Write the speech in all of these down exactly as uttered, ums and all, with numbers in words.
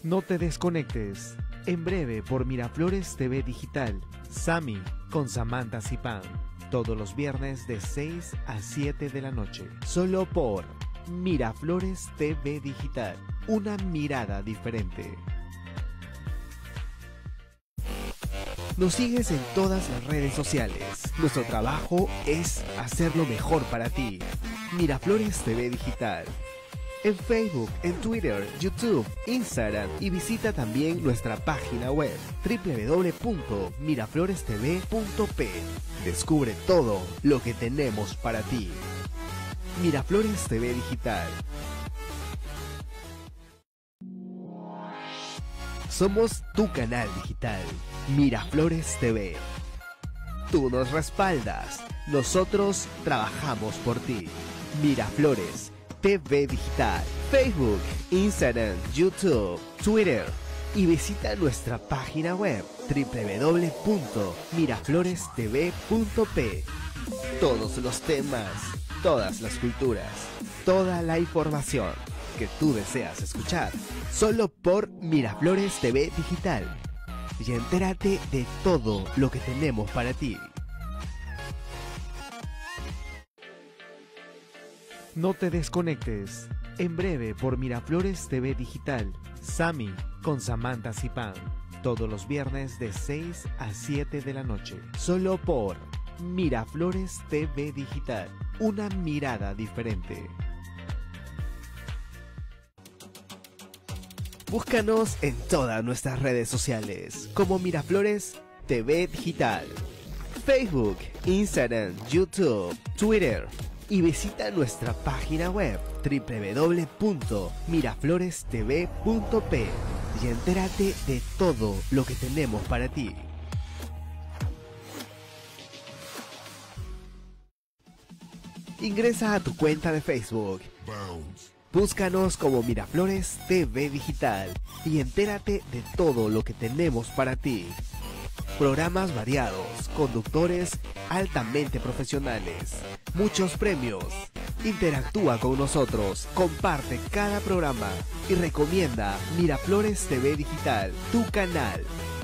No te desconectes. En breve por Miraflores T V Digital. Sami con Samantha Zipán. Todos los viernes de seis a siete de la noche. Solo por Miraflores T V Digital. Una mirada diferente. Nos sigues en todas las redes sociales. Nuestro trabajo es hacerlo mejor para ti. Miraflores T V Digital. En Facebook, en Twitter, YouTube, Instagram y visita también nuestra página web doble u doble u doble u punto miraflores t v punto p. Descubre todo lo que tenemos para ti. Miraflores T V Digital. Somos tu canal digital, Miraflores T V. Tú nos respaldas, nosotros trabajamos por ti. Miraflores T V Digital, Facebook, Instagram, YouTube, Twitter y visita nuestra página web doble u doble u doble u punto miraflores t v punto p. Todos los temas, todas las culturas, toda la información que tú deseas escuchar, solo por Miraflores T V Digital. Y entérate de todo lo que tenemos para ti. No te desconectes. En breve por Miraflores T V Digital. Sami con Samantha Zipán. Todos los viernes de seis a siete de la noche. Solo por Miraflores T V Digital. Una mirada diferente. Búscanos en todas nuestras redes sociales como Miraflores T V Digital. Facebook, Instagram, YouTube, Twitter. Y visita nuestra página web doble u doble u doble u punto miraflores t v punto p y entérate de todo lo que tenemos para ti. Ingresa a tu cuenta de Facebook. Búscanos como Miraflores T V Digital y entérate de todo lo que tenemos para ti. Programas variados, conductores altamente profesionales, muchos premios. Interactúa con nosotros, comparte cada programa y recomienda Miraflores T V Digital, tu canal.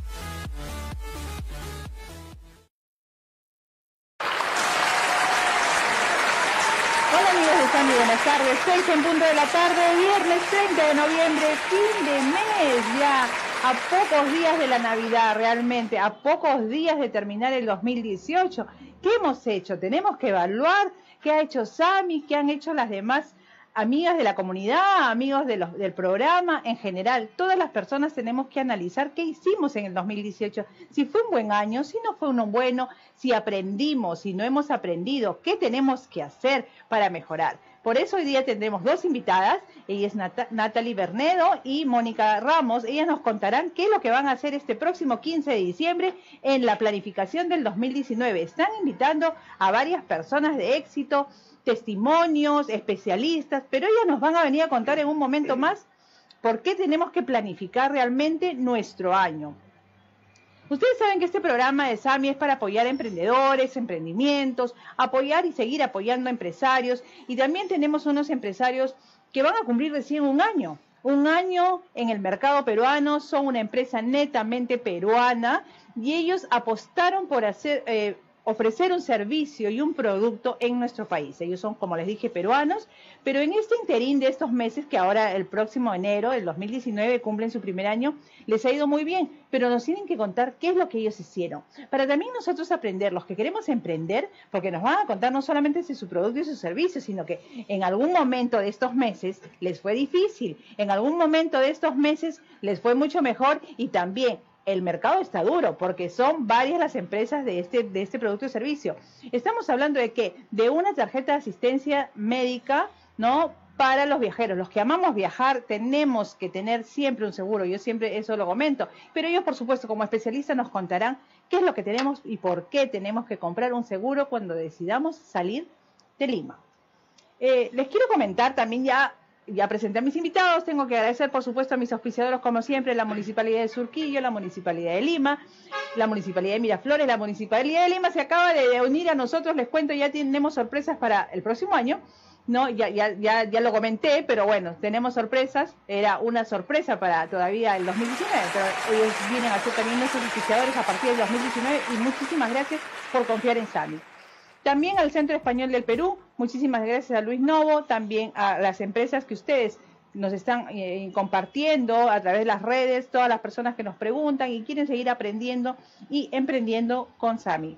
Hola amigos de Sami, buenas tardes, seis en punto de la tarde, viernes treinta de noviembre, fin de mes ya. A pocos días de la Navidad, realmente, a pocos días de terminar el dos mil dieciocho. ¿Qué hemos hecho? Tenemos que evaluar qué ha hecho Sami, qué han hecho las demás amigas de la comunidad, amigos de los, del programa, en general. Todas las personas tenemos que analizar qué hicimos en el dos mil dieciocho. Si fue un buen año, si no fue uno bueno, si aprendimos, si no hemos aprendido, qué tenemos que hacer para mejorar. Por eso hoy día tendremos dos invitadas, ella es Nat Natalie Bernedo y Mónica Ramos. Ellas nos contarán qué es lo que van a hacer este próximo quince de diciembre en la planificación del dos mil diecinueve. Están invitando a varias personas de éxito, testimonios, especialistas, pero ellas nos van a venir a contar en un momento más por qué tenemos que planificar realmente nuestro año. Ustedes saben que este programa de Sami es para apoyar a emprendedores, emprendimientos, apoyar y seguir apoyando a empresarios. Y también tenemos unos empresarios que van a cumplir recién un año. Un año en el mercado peruano, son una empresa netamente peruana y ellos apostaron por hacer, eh, ofrecer un servicio y un producto en nuestro país. Ellos son, como les dije, peruanos, pero en este interín de estos meses, que ahora el próximo enero, el dos mil diecinueve, cumplen su primer año, les ha ido muy bien, pero nos tienen que contar qué es lo que ellos hicieron, para también nosotros aprender, los que queremos emprender, porque nos van a contar no solamente de su producto y su servicio, sino que en algún momento de estos meses les fue difícil, en algún momento de estos meses les fue mucho mejor y también el mercado está duro porque son varias las empresas de este, de este producto y servicio. Estamos hablando de que de una tarjeta de asistencia médica, ¿no?, para los viajeros. Los que amamos viajar tenemos que tener siempre un seguro. Yo siempre eso lo comento. Pero ellos, por supuesto, como especialistas nos contarán qué es lo que tenemos y por qué tenemos que comprar un seguro cuando decidamos salir de Lima. Eh, les quiero comentar también ya... Ya presenté a mis invitados, tengo que agradecer por supuesto a mis auspiciadores como siempre, la Municipalidad de Surquillo, la Municipalidad de Lima, la Municipalidad de Miraflores. La Municipalidad de Lima se acaba de unir a nosotros, les cuento, ya tenemos sorpresas para el próximo año, No, ya, ya, ya, ya lo comenté, pero bueno, tenemos sorpresas. Era una sorpresa para todavía el dos mil diecinueve, pero ellos vienen a ser también nuestros auspiciadores a partir del dos mil diecinueve y muchísimas gracias por confiar en Sami. También al Centro Español del Perú, muchísimas gracias a Luis Novo, también a las empresas que ustedes nos están eh, compartiendo a través de las redes, todas las personas que nos preguntan y quieren seguir aprendiendo y emprendiendo con Sami.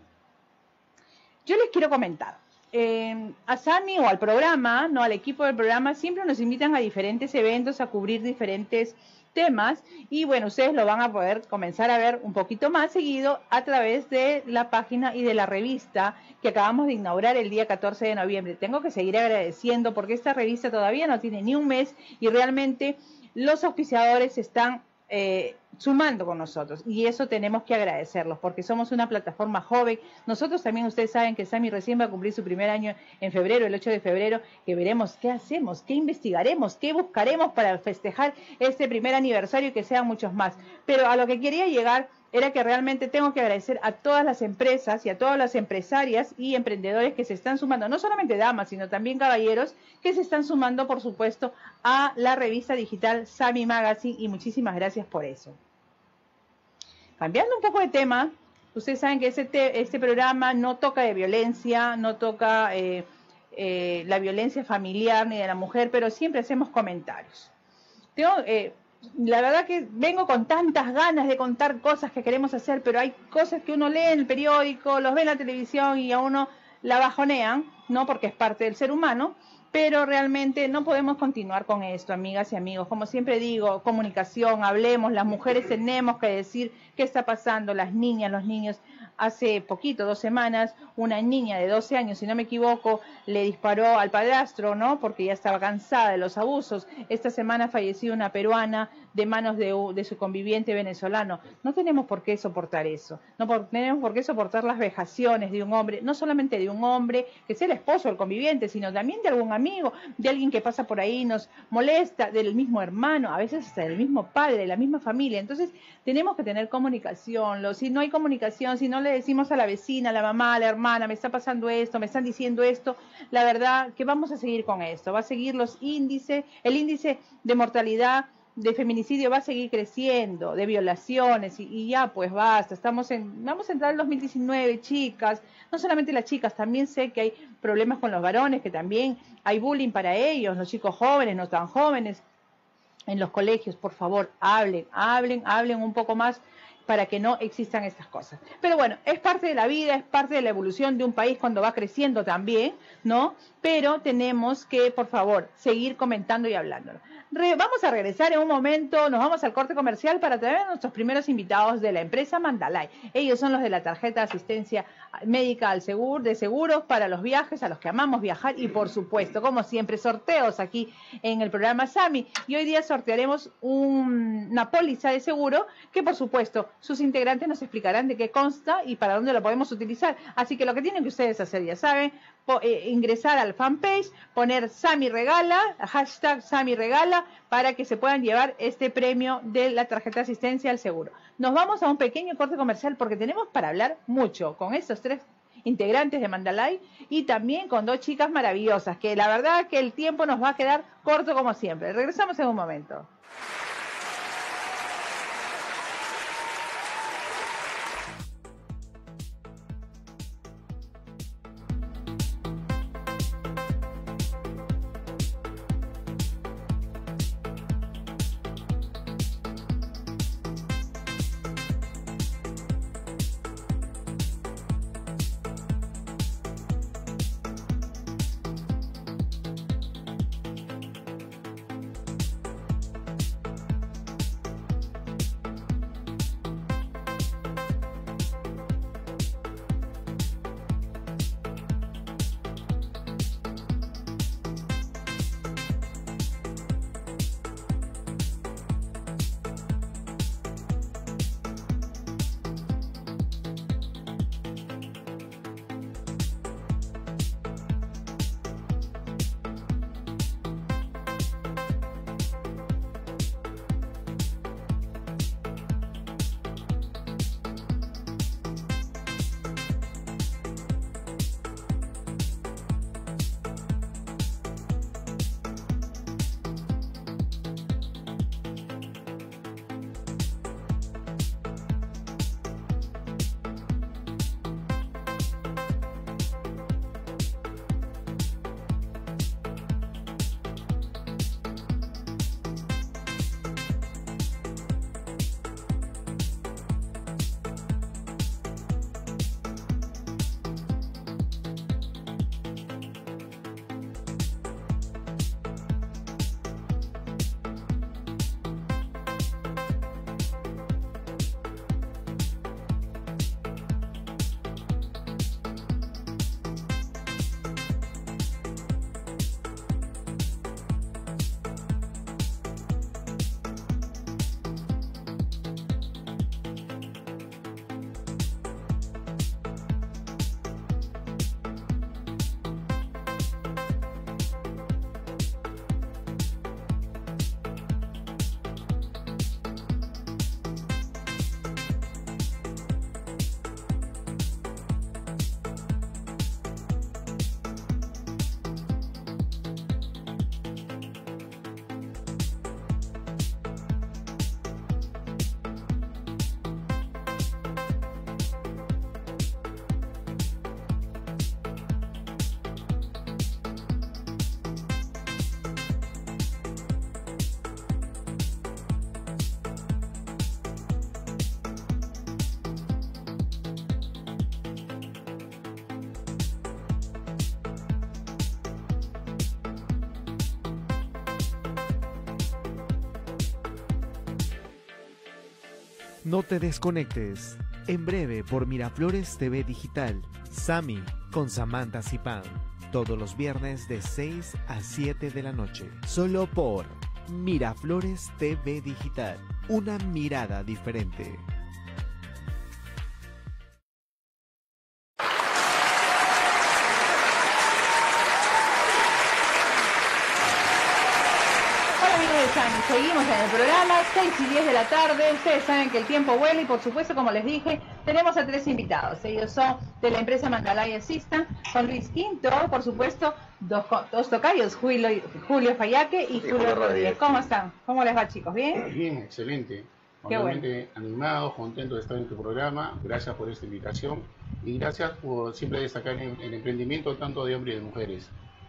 Yo les quiero comentar. Eh, a Sami o al programa, no al equipo del programa, siempre nos invitan a diferentes eventos, a cubrir diferentes temas y bueno, ustedes lo van a poder comenzar a ver un poquito más seguido a través de la página y de la revista que acabamos de inaugurar el día catorce de noviembre. Tengo que seguir agradeciendo porque esta revista todavía no tiene ni un mes y realmente los auspiciadores están eh, sumando con nosotros y eso tenemos que agradecerlos porque somos una plataforma joven. Nosotros también, ustedes saben que Sami recién va a cumplir su primer año en febrero, el ocho de febrero, que veremos qué hacemos, qué investigaremos, qué buscaremos para festejar este primer aniversario y que sean muchos más. Pero a lo que quería llegar era que realmente tengo que agradecer a todas las empresas y a todas las empresarias y emprendedores que se están sumando, no solamente damas, sino también caballeros, que se están sumando, por supuesto, a la revista digital Sami Magazine y muchísimas gracias por eso. Cambiando un poco de tema, ustedes saben que este, te, este programa no toca de violencia, no toca eh, eh, la violencia familiar ni de la mujer, pero siempre hacemos comentarios. Tengo... Eh, La verdad que vengo con tantas ganas de contar cosas que queremos hacer, pero hay cosas que uno lee en el periódico, los ve en la televisión y a uno la bajonean, ¿no? Porque es parte del ser humano, pero realmente no podemos continuar con esto, amigas y amigos. Como siempre digo, comunicación, hablemos, las mujeres tenemos que decir qué está pasando, las niñas, los niños. Hace poquito, dos semanas, una niña de doce años, si no me equivoco, le disparó al padrastro, ¿no? Porque ya estaba cansada de los abusos. Esta semana falleció una peruana de manos de, de su conviviente venezolano. No tenemos por qué soportar eso. No por, tenemos por qué soportar las vejaciones de un hombre, no solamente de un hombre que sea el esposo del conviviente, sino también de algún amigo, de alguien que pasa por ahí, nos molesta, del mismo hermano, a veces hasta del mismo padre, de la misma familia. Entonces, tenemos que tener comunicación. Lo, si no hay comunicación, si no le decimos a la vecina, a la mamá, a la hermana, me está pasando esto, me están diciendo esto, la verdad que vamos a seguir con esto, va a seguir los índices, el índice de mortalidad de feminicidio va a seguir creciendo, de violaciones y, y ya pues basta, estamos en, vamos a entrar en dos mil diecinueve, chicas, no solamente las chicas, también sé que hay problemas con los varones, que también hay bullying para ellos, los chicos jóvenes, no tan jóvenes, en los colegios, por favor, hablen, hablen, hablen un poco más para que no existan estas cosas. Pero bueno, es parte de la vida, es parte de la evolución de un país cuando va creciendo también, ¿no? Pero tenemos que, por favor, seguir comentando y hablándolo. Re, vamos a regresar en un momento, nos vamos al corte comercial para traer a nuestros primeros invitados de la empresa Mandalay. Ellos son los de la tarjeta de asistencia médica al seguro, de seguros para los viajes, a los que amamos viajar y por supuesto, como siempre, sorteos aquí en el programa Sami. Y hoy día sortearemos un, una póliza de seguro que por supuesto sus integrantes nos explicarán de qué consta y para dónde lo podemos utilizar. Así que lo que tienen que ustedes hacer, ya saben, eh, ingresar al fanpage, poner Sami Regala, hashtag Sami Regala, para que se puedan llevar este premio de la tarjeta de asistencia al seguro. Nos vamos a un pequeño corte comercial porque tenemos para hablar mucho con estos tres integrantes de Mandalay y también con dos chicas maravillosas, que la verdad que el tiempo nos va a quedar corto como siempre. Regresamos en un momento. No te desconectes. En breve por Miraflores T V Digital. Sami con Samantha Zipán. Todos los viernes de seis a siete de la noche. Solo por Miraflores T V Digital. Una mirada diferente. Seguimos en el programa, seis y diez de la tarde. Ustedes saben que el tiempo vuela y por supuesto, como les dije, tenemos a tres invitados. Ellos son de la empresa Mandalay Assistant, son Luis Quinto, por supuesto, dos, dos tocayos, Julio, Julio Fayaque y Julio, Julio Rodríguez. ¿Cómo están? ¿Cómo les va, chicos? ¿Bien? Bien, excelente. Qué Obviamente bueno. Animado, contento de estar en tu programa. Gracias por esta invitación y gracias por siempre destacar el, el emprendimiento tanto de hombres y de mujeres.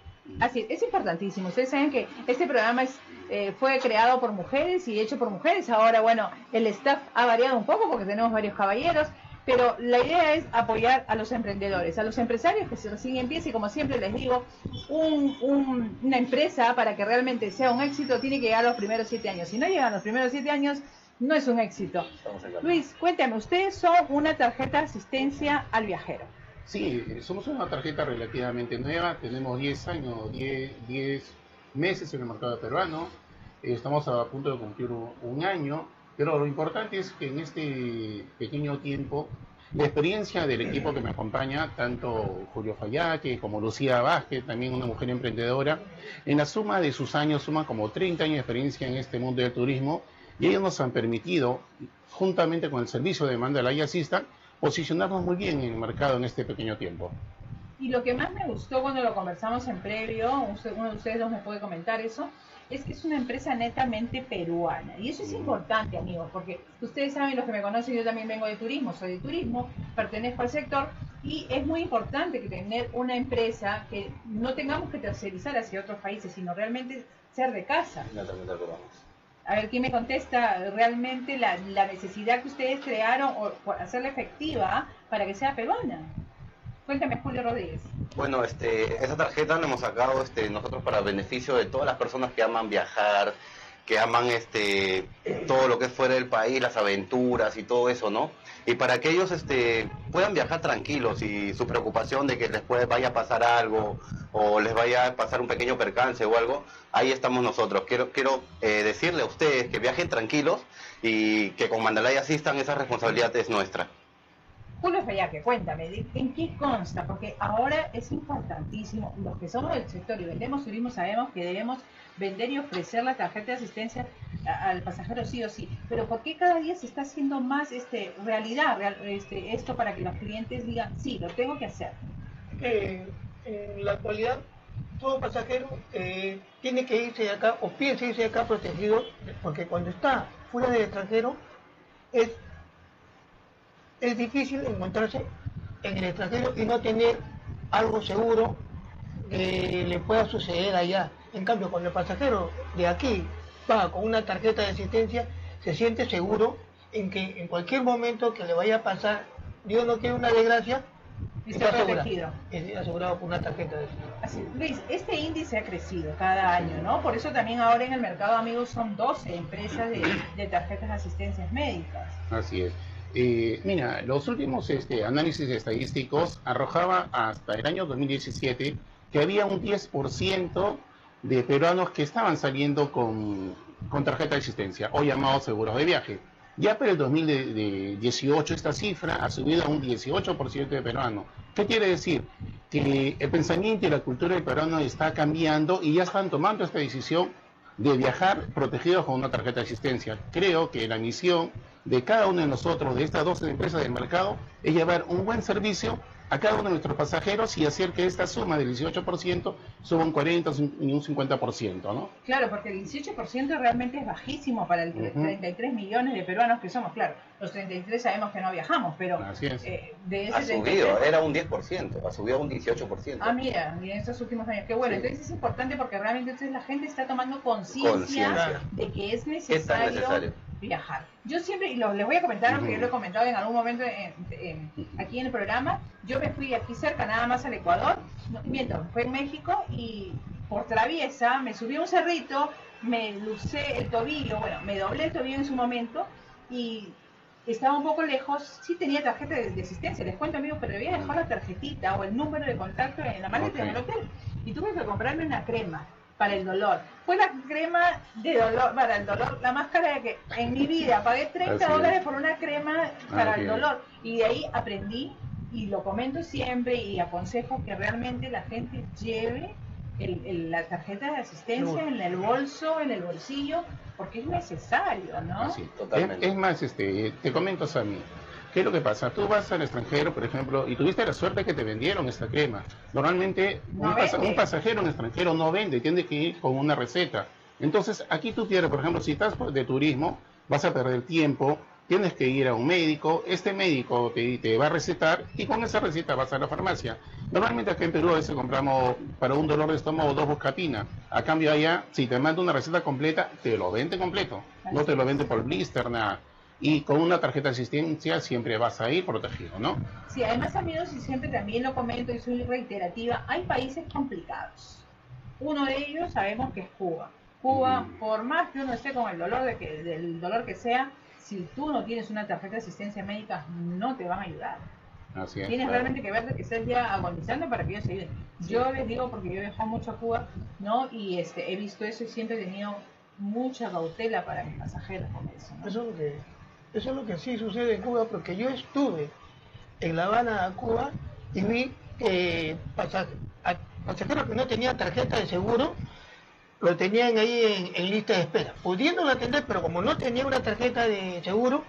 Así es, es importantísimo. Ustedes saben que este programa es, eh, fue creado por mujeres y hecho por mujeres. Ahora, bueno, el staff ha variado un poco porque tenemos varios caballeros, pero la idea es apoyar a los emprendedores, a los empresarios que se recién empieza y como siempre les digo, un, un, una empresa para que realmente sea un éxito tiene que llegar a los primeros siete años. Si no llegan los primeros siete años, no es un éxito. Luis, cuéntame, ustedes son una tarjeta de asistencia al viajero. Sí, somos una tarjeta relativamente nueva, tenemos diez años, diez meses en el mercado peruano, estamos a punto de cumplir un año, pero lo importante es que en este pequeño tiempo, la experiencia del equipo que me acompaña, tanto Julio Fayaque como Lucía Vázquez, también una mujer emprendedora, en la suma de sus años, suma como treinta años de experiencia en este mundo del turismo, y ellos nos han permitido, juntamente con el servicio de Mandalay Assistant, posicionarnos muy bien en el mercado en este pequeño tiempo. Y lo que más me gustó cuando lo conversamos en previo, uno de ustedes dos me puede comentar eso, es que es una empresa netamente peruana. Y eso es importante, amigos, porque ustedes saben, los que me conocen, yo también vengo de turismo, soy de turismo, pertenezco al sector, y es muy importante que tener una empresa que no tengamos que tercerizar hacia otros países, sino realmente ser de casa. Netamente peruanos. A ver, ¿quién me contesta realmente la, la necesidad que ustedes crearon o por hacerla efectiva para que sea peruana? Cuéntame, Julio Rodríguez. Bueno, este, esa tarjeta la hemos sacado este, nosotros para beneficio de todas las personas que aman viajar, que aman este, todo lo que es fuera del país, las aventuras y todo eso, ¿no? Y para que ellos este, puedan viajar tranquilos y su preocupación de que les puede, vaya a pasar algo o les vaya a pasar un pequeño percance o algo, ahí estamos nosotros. Quiero, quiero eh, decirle a ustedes que viajen tranquilos y que con Mandalay Assistant esa responsabilidad es nuestra. Julio Fayaque, cuéntame, ¿en qué consta? Porque ahora es importantísimo, los que somos del sector y vendemos turismo sabemos que debemos vender y ofrecer la tarjeta de asistencia al pasajero sí o sí, pero ¿por qué cada día se está haciendo más este realidad real, este, esto para que los clientes digan, sí, lo tengo que hacer? Eh, en la actualidad, todo pasajero eh, tiene que irse de acá o piensa irse de acá protegido, porque cuando está fuera del extranjero es es difícil encontrarse en el extranjero y no tener algo seguro que le pueda suceder allá. En cambio, cuando el pasajero de aquí va con una tarjeta de asistencia, se siente seguro en que en cualquier momento que le vaya a pasar, Dios no quiere una desgracia, está protegido. Es asegurado por una tarjeta de asistencia. Así, Luis, este índice ha crecido cada año, ¿no? Por eso también ahora en el mercado, amigos, son doce empresas de, de tarjetas de asistencias médicas. Así es. Eh, mira, los últimos este, análisis estadísticos arrojaba hasta el año dos mil diecisiete que había un diez por ciento de peruanos que estaban saliendo con, con tarjeta de asistencia o llamados seguros de viaje. Ya para el dos mil dieciocho esta cifra ha subido a un dieciocho por ciento de peruanos. ¿Qué quiere decir? Que el pensamiento y la cultura del peruano está cambiando y ya están tomando esta decisión de viajar protegidos con una tarjeta de asistencia. Creo que la misión de cada uno de nosotros, de estas doce empresas del mercado, es llevar un buen servicio a cada uno de nuestros pasajeros y hacer que esta suma del dieciocho por ciento suba un cuarenta y un cincuenta por ciento, ¿no? Claro, porque el dieciocho por ciento realmente es bajísimo para el uh-huh. treinta y tres millones de peruanos que somos. Claro, los treinta y tres sabemos que no viajamos, pero Así es. Eh, de ese ha subido, treinta y tres... era un diez por ciento, ha subido a un dieciocho por ciento. Ah, mira, en estos últimos años, qué bueno. Sí. Entonces es importante porque realmente entonces la gente está tomando conciencia de que es necesario, es necesario viajar. Yo siempre, y lo, les voy a comentar, aunque uh-huh. yo lo he comentado en algún momento en, en, aquí en el programa, yo me fui aquí cerca, nada más al Ecuador, no, miento, fue en México y por traviesa me subí a un cerrito, me lucé el tobillo, bueno, me doblé el tobillo en su momento y estaba un poco lejos, sí tenía tarjeta de, de asistencia, les cuento amigos, pero había dejado la tarjetita o el número de contacto en la maleta Okay. en el hotel. Y tuve que comprarme una crema para el dolor. Fue la crema de dolor, para el dolor, la más cara que en mi vida. Pagué treinta Así dólares es. por una crema para Así el es. dolor. Y de ahí aprendí, y lo comento siempre, y aconsejo que realmente la gente lleve el, el- la tarjeta de asistencia en el bolso, en el bolsillo, porque es necesario, ¿no? Así. Totalmente. Es, es más, este, te comento, Sammy, ¿qué es lo que pasa? Tú vas al extranjero, por ejemplo, y tuviste la suerte que te vendieron esta crema. Normalmente No un, pasa- vende. un pasajero en extranjero no vende, tiene que ir con una receta. Entonces, aquí tú pierdes, por ejemplo, si estás de turismo, vas a perder tiempo, tienes que ir a un médico, este médico te, te va a recetar y con esa receta vas a la farmacia. Normalmente acá en Perú a veces compramos para un dolor de estómago dos buscapinas. A cambio allá, si te manda una receta completa, te lo vende completo. No te lo vende por blister, nada. Y con una tarjeta de asistencia siempre vas a ir protegido, ¿no? Sí, además amigos, y siempre también lo comento y soy reiterativa, hay países complicados. Uno de ellos sabemos que es Cuba. Cuba, Mm. por más que uno esté con el dolor de que, del dolor que sea, si tú no tienes una tarjeta de asistencia médica, no te van a ayudar. Así es. Tienes claro. realmente que ver de que estés ya agonizando para que ellos se ayuden. Yo les digo, porque yo he viajado mucho a Cuba, ¿no? Y este, he visto eso y siempre he tenido mucha cautela para mis pasajeros con eso, ¿no? Eso es lo que, eso es lo que sí sucede en Cuba, porque yo estuve en La Habana, Cuba, y vi que pasa- a- pasajeros que no tenían tarjeta de seguro, lo tenían ahí en, en lista de espera, pudiéndolo atender, pero como no tenía una tarjeta de seguro,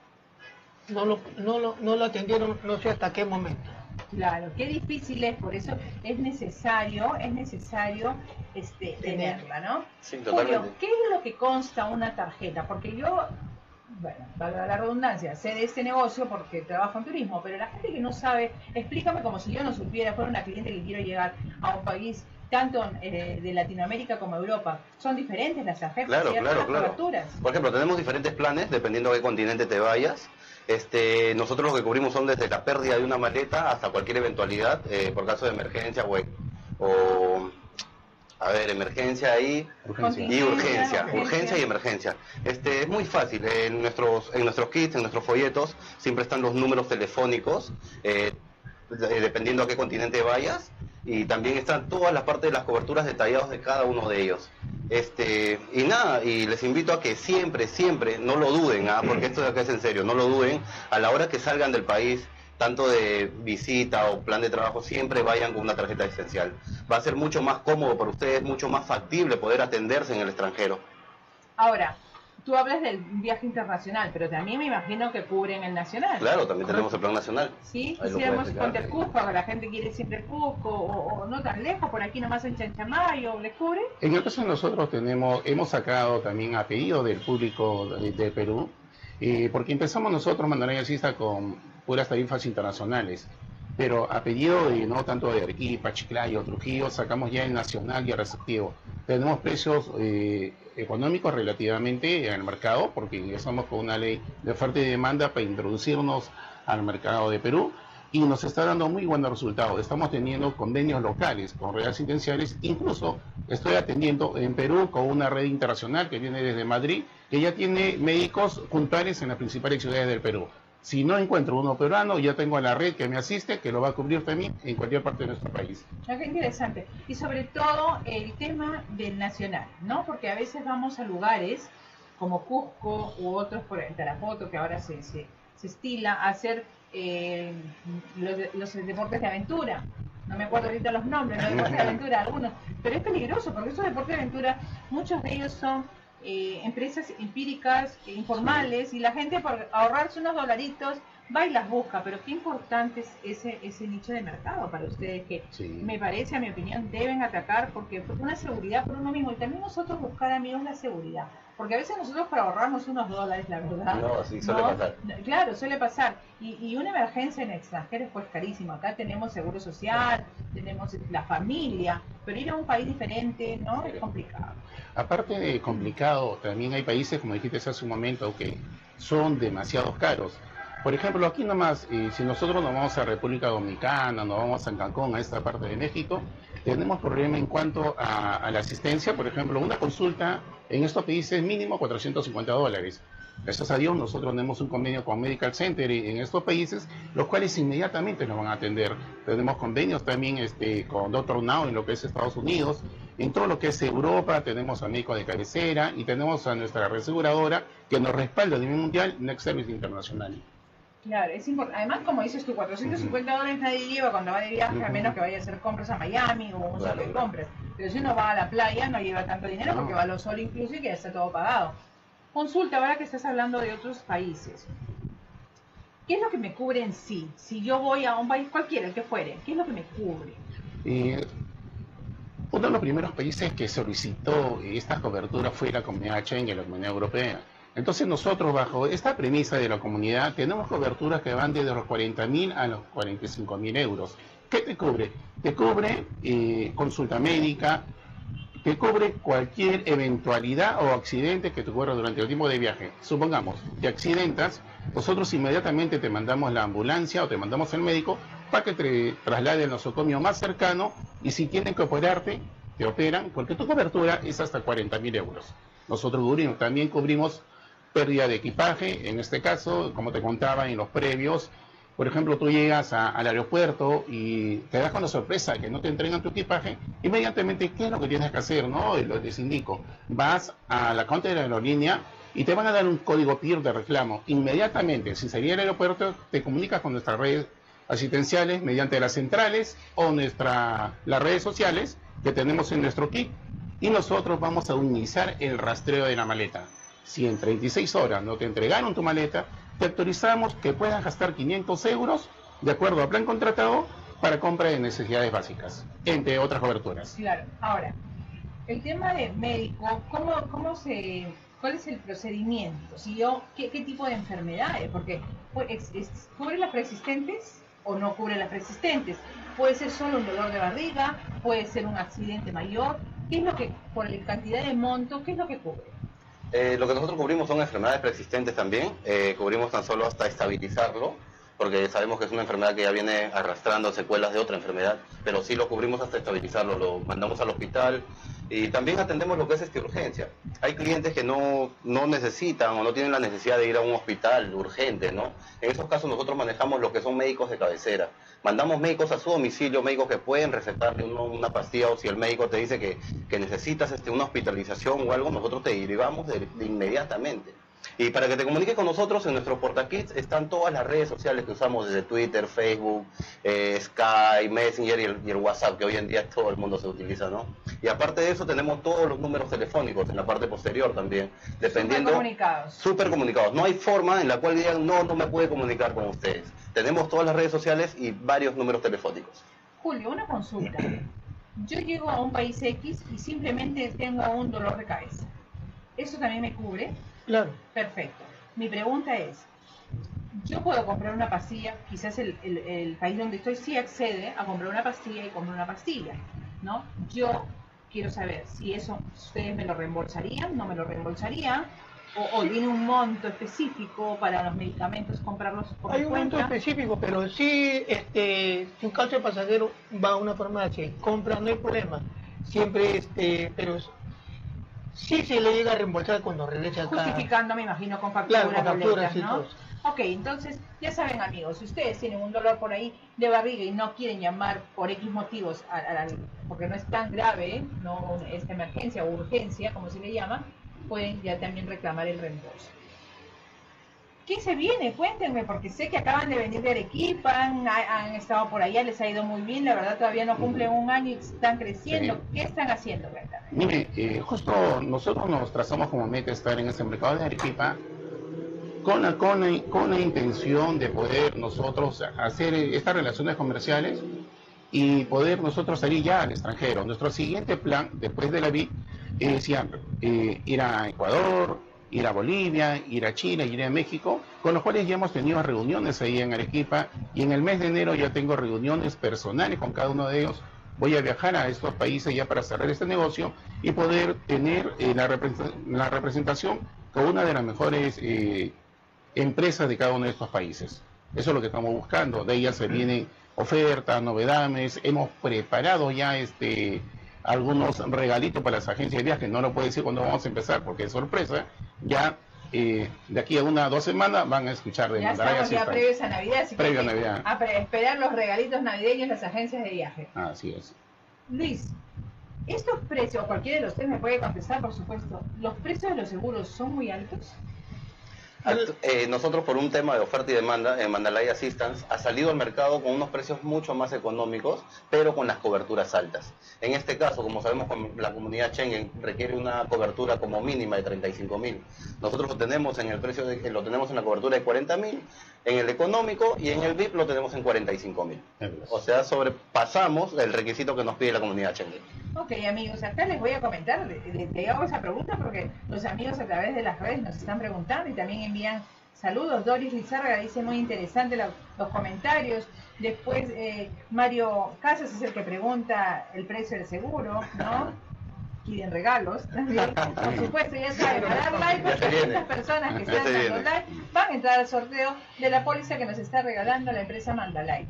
no lo, no lo, no lo atendieron, no sé hasta qué momento. Claro, qué difícil es, por eso es necesario, es necesario este, Tener. tenerla, ¿no? Sí, Julio, totalmente. ¿qué es lo que consta una tarjeta? Porque yo, bueno, valga la redundancia, sé de este negocio porque trabajo en turismo, pero la gente que no sabe, explícame como si yo no supiera, fuera una cliente que quiero llegar a un país tanto eh, de Latinoamérica como Europa. ¿Son diferentes las tarjetas? Claro, ¿cierto? claro, Las claro. coberturas. Por ejemplo, tenemos diferentes planes dependiendo a qué continente te vayas. Este, nosotros lo que cubrimos son desde la pérdida de una maleta hasta cualquier eventualidad, eh, por caso de emergencia o, o, a ver, emergencia y, Urgencia. y urgencia, Urgencia. urgencia y emergencia. Este, es muy fácil, en nuestros, en nuestros kits, en nuestros folletos, siempre están los números telefónicos, eh, de- dependiendo a qué continente vayas, y también están todas las partes de las coberturas detalladas de cada uno de ellos. Este, y nada, y les invito a que siempre, siempre, no lo duden, ¿ah? Porque esto de acá es en serio, no lo duden, a la hora que salgan del país, tanto de visita o plan de trabajo, siempre vayan con una tarjeta esencial. Va a ser mucho más cómodo para ustedes, mucho más factible poder atenderse en el extranjero. Ahora, tú hablas del viaje internacional, pero también me imagino que cubren el nacional. Claro, también tenemos el plan nacional. Sí, Ahí lo quisiéramos puedes con el explicar. Cusco, que la gente quiere siempre el Cusco, o, o no tan lejos, por aquí nomás en Chanchamayo, ¿les cubre? En el caso de nosotros tenemos, hemos sacado también a pedido del público de, de Perú, eh, porque empezamos nosotros, Mandarín Alcista, con puras tarifas internacionales, pero a pedido de no tanto de Arequipa, Chiclayo, Trujillo, sacamos ya el nacional y el receptivo. Tenemos precios eh, económicos relativamente en el mercado, porque ingresamos con una ley de oferta y demanda para introducirnos al mercado de Perú, y nos está dando muy buenos resultados. Estamos teniendo convenios locales con redes asistenciales, incluso estoy atendiendo en Perú con una red internacional que viene desde Madrid, que ya tiene médicos puntuales en las principales ciudades del Perú. Si no encuentro uno peruano, ya tengo a la red que me asiste, que lo va a cubrir también en cualquier parte de nuestro país. Ah, qué interesante. Y sobre todo el tema del nacional, ¿no? Porque a veces vamos a lugares como Cusco u otros por el Tarapoto, que ahora se, se, se estila a hacer eh, los, los deportes de aventura. No me acuerdo ahorita los nombres, los deportes de aventura, algunos. Pero es peligroso, porque esos deportes de aventura, muchos de ellos son eh, empresas empíricas, eh, informales, y la gente por ahorrarse unos dolaritos va y las busca. Pero qué importante es ese, ese nicho de mercado para ustedes, que Sí. me parece, a mi opinión, deben atacar, porque fue una seguridad por uno mismo, y también nosotros buscar, amigos, la seguridad. Porque a veces nosotros para ahorrarnos unos dólares, la verdad. No, sí, suele ¿no? pasar. Claro, suele pasar. Y, y una emergencia en el extranjero es pues carísimo. Acá tenemos seguro social, tenemos la familia, pero ir a un país diferente, ¿no? Es complicado. Aparte de complicado, también hay países, como dijiste hace un momento, que son demasiado caros. Por ejemplo, aquí nomás, eh, si nosotros nos vamos a República Dominicana, nos vamos a Cancún, a esta parte de México, tenemos problema en cuanto a, a la asistencia. Por ejemplo, una consulta en estos países mínimo cuatrocientos cincuenta dólares. Gracias a Dios nosotros tenemos un convenio con Medical Center en estos países, los cuales inmediatamente nos van a atender. Tenemos convenios también este, con Doctor Now en lo que es Estados Unidos, en todo lo que es Europa tenemos a médico de cabecera y tenemos a nuestra reaseguradora que nos respalda a nivel mundial, Next Service Internacional. Claro, es importante. Además, como dices tú, cuatrocientos cincuenta dólares nadie lleva cuando va de viaje, uh-huh. a menos que vaya a hacer compras a Miami o un claro, solo de claro. compras. Pero si uno va a la playa, no lleva tanto dinero, no. porque va a los all inclusive y ya está todo pagado. Consulta, ahora que estás hablando de otros países. ¿Qué es lo que me cubre en sí? Si yo voy a un país cualquiera, el que fuere, ¿qué es lo que me cubre? Eh, uno de los primeros países que solicitó esta cobertura fue la Comunidad Schengen, la Comunidad Europea. Entonces nosotros, bajo esta premisa de la comunidad, tenemos coberturas que van desde los cuarenta mil a los cuarenta y cinco mil euros. ¿Qué te cubre? Te cubre eh, consulta médica, te cubre cualquier eventualidad o accidente que te ocurra durante el tiempo de viaje. Supongamos, te accidentas, nosotros inmediatamente te mandamos la ambulancia o te mandamos el médico para que te traslade al nosocomio más cercano y si tienen que operarte, te operan, porque tu cobertura es hasta cuarenta mil euros. Nosotros cubrimos, también cubrimos pérdida de equipaje, en este caso, como te contaba en los previos, por ejemplo, tú llegas a, al aeropuerto y te das con la sorpresa que no te entregan tu equipaje, inmediatamente, ¿qué es lo que tienes que hacer? ¿No? Y lo les indico, vas a la cuenta de la aerolínea y te van a dar un código P I R de reclamo. Inmediatamente, si salís del aeropuerto, te comunicas con nuestras redes asistenciales mediante las centrales o nuestra, las redes sociales que tenemos en nuestro kit y nosotros vamos a iniciar el rastreo de la maleta. Si en treinta y seis horas no te entregaron tu maleta, te autorizamos que puedas gastar quinientos euros de acuerdo a plan contratado para compra de necesidades básicas, entre otras coberturas. Claro. Ahora, el tema de médico, ¿cómo, cómo se, cuál es el procedimiento? Si yo, ¿qué, qué tipo de enfermedades? Porque es, es, ¿cubre las preexistentes o no cubre las preexistentes? Puede ser solo un dolor de barriga, puede ser un accidente mayor. ¿Qué es lo que, por la cantidad de monto, qué es lo que cubre? Eh, lo que nosotros cubrimos son enfermedades preexistentes también, eh, cubrimos tan solo hasta estabilizarlo, porque sabemos que es una enfermedad que ya viene arrastrando secuelas de otra enfermedad, pero sí lo cubrimos hasta estabilizarlo, lo mandamos al hospital y también atendemos lo que es esta urgencia. Hay clientes que no, no necesitan o no tienen la necesidad de ir a un hospital urgente, ¿no? En esos casos nosotros manejamos lo que son médicos de cabecera. Mandamos médicos a su domicilio, médicos que pueden recetarle uno, una pastilla o si el médico te dice que, que necesitas este, una hospitalización o algo, nosotros te derivamos de, de inmediatamente. Y para que te comuniques con nosotros, en nuestro portakits están todas las redes sociales que usamos desde Twitter, Facebook, eh, Skype, Messenger y el, y el WhatsApp, que hoy en día todo el mundo se utiliza, ¿no? Y aparte de eso tenemos todos los números telefónicos en la parte posterior también, dependiendo... Súper comunicados. Súper comunicados. No hay forma en la cual digan, no, no me puede comunicar con ustedes. Tenemos todas las redes sociales y varios números telefónicos. Julio, una consulta. Yo llego a un país X y simplemente tengo un dolor de cabeza. ¿Eso también me cubre? Claro. Perfecto. Mi pregunta es, yo puedo comprar una pastilla, quizás el, el, el país donde estoy sí accede a comprar una pastilla y comprar una pastilla, ¿no? Yo quiero saber si eso ustedes me lo reembolsarían, no me lo reembolsarían, o, o tiene un monto específico para los medicamentos comprarlos por Hay un monto cuenta. específico, pero sí, este, si un caso de pasajero va a una farmacia y compra, no hay problema. Siempre, este, pero sí se le llega a reembolsar cuando regresa acá. Justificando, me imagino, con facturas, Claro, con facturas, boletas, sí, ¿no? todo. Ok, entonces, ya saben, amigos, si ustedes tienen un dolor por ahí de barriga y no quieren llamar por X motivos, a, a, a, porque no es tan grave, no esta emergencia o urgencia, como se le llama, pueden ya también reclamar el reembolso. ¿Qué se viene? Cuéntenme, porque sé que acaban de venir de Arequipa, han, han estado por allá, les ha ido muy bien, la verdad todavía no cumplen un año y están creciendo. Sí. ¿Qué están haciendo? Cuéntame. Mire, eh, justo nosotros nos trazamos como meta estar en ese mercado de Arequipa con la, con, la, con la intención de poder nosotros hacer estas relaciones comerciales y poder nosotros salir ya al extranjero. Nuestro siguiente plan, después de la V I C, es ya, eh, ir a Ecuador, ir a Bolivia, ir a Chile, ir a México, con los cuales ya hemos tenido reuniones ahí en Arequipa, y en el mes de enero ya tengo reuniones personales con cada uno de ellos. Voy a viajar a estos países ya para cerrar este negocio y poder tener eh, la, represent la representación con una de las mejores eh, empresas de cada uno de estos países. Eso es lo que estamos buscando. De ellas se vienen ofertas, novedades. Hemos preparado ya este algunos regalitos para las agencias de viaje. No lo puedo decir cuando vamos a empezar porque es sorpresa. Ya eh, de aquí a una o dos semanas van a escuchar de Ya Mandalay estamos ya Assistance. previos a Navidad, así Previo a que Navidad. a pre- esperar los regalitos navideños las agencias de viaje. Así es. Luis, estos precios, cualquiera de los tres me puede contestar, por supuesto, ¿los precios de los seguros son muy altos? Act- eh, nosotros por un tema de oferta y demanda en Mandalay Assistance ha salido al mercado con unos precios mucho más económicos, pero con las coberturas altas. En este caso, como sabemos, con la comunidad Schengen requiere una cobertura como mínima de treinta y cinco mil. Nosotros lo tenemos en el precio de, lo tenemos en la cobertura de cuarenta mil, en el económico, y en el V I P lo tenemos en cuarenta y cinco mil. O sea, sobrepasamos el requisito que nos pide la comunidad Schengen. Ok, amigos, acá les voy a comentar, le, le- le hago esa pregunta porque los amigos a través de las redes nos están preguntando y también envían saludos. Doris Lizárraga dice muy interesante la- los comentarios. Después eh, Mario Casas es el que pregunta el precio del seguro, ¿no? Quieren regalos también, por supuesto, ya saben, a dar like Ya se porque viene. estas personas que Ya están se dando viene. like van a entrar al sorteo de la póliza que nos está regalando la empresa Mandalay.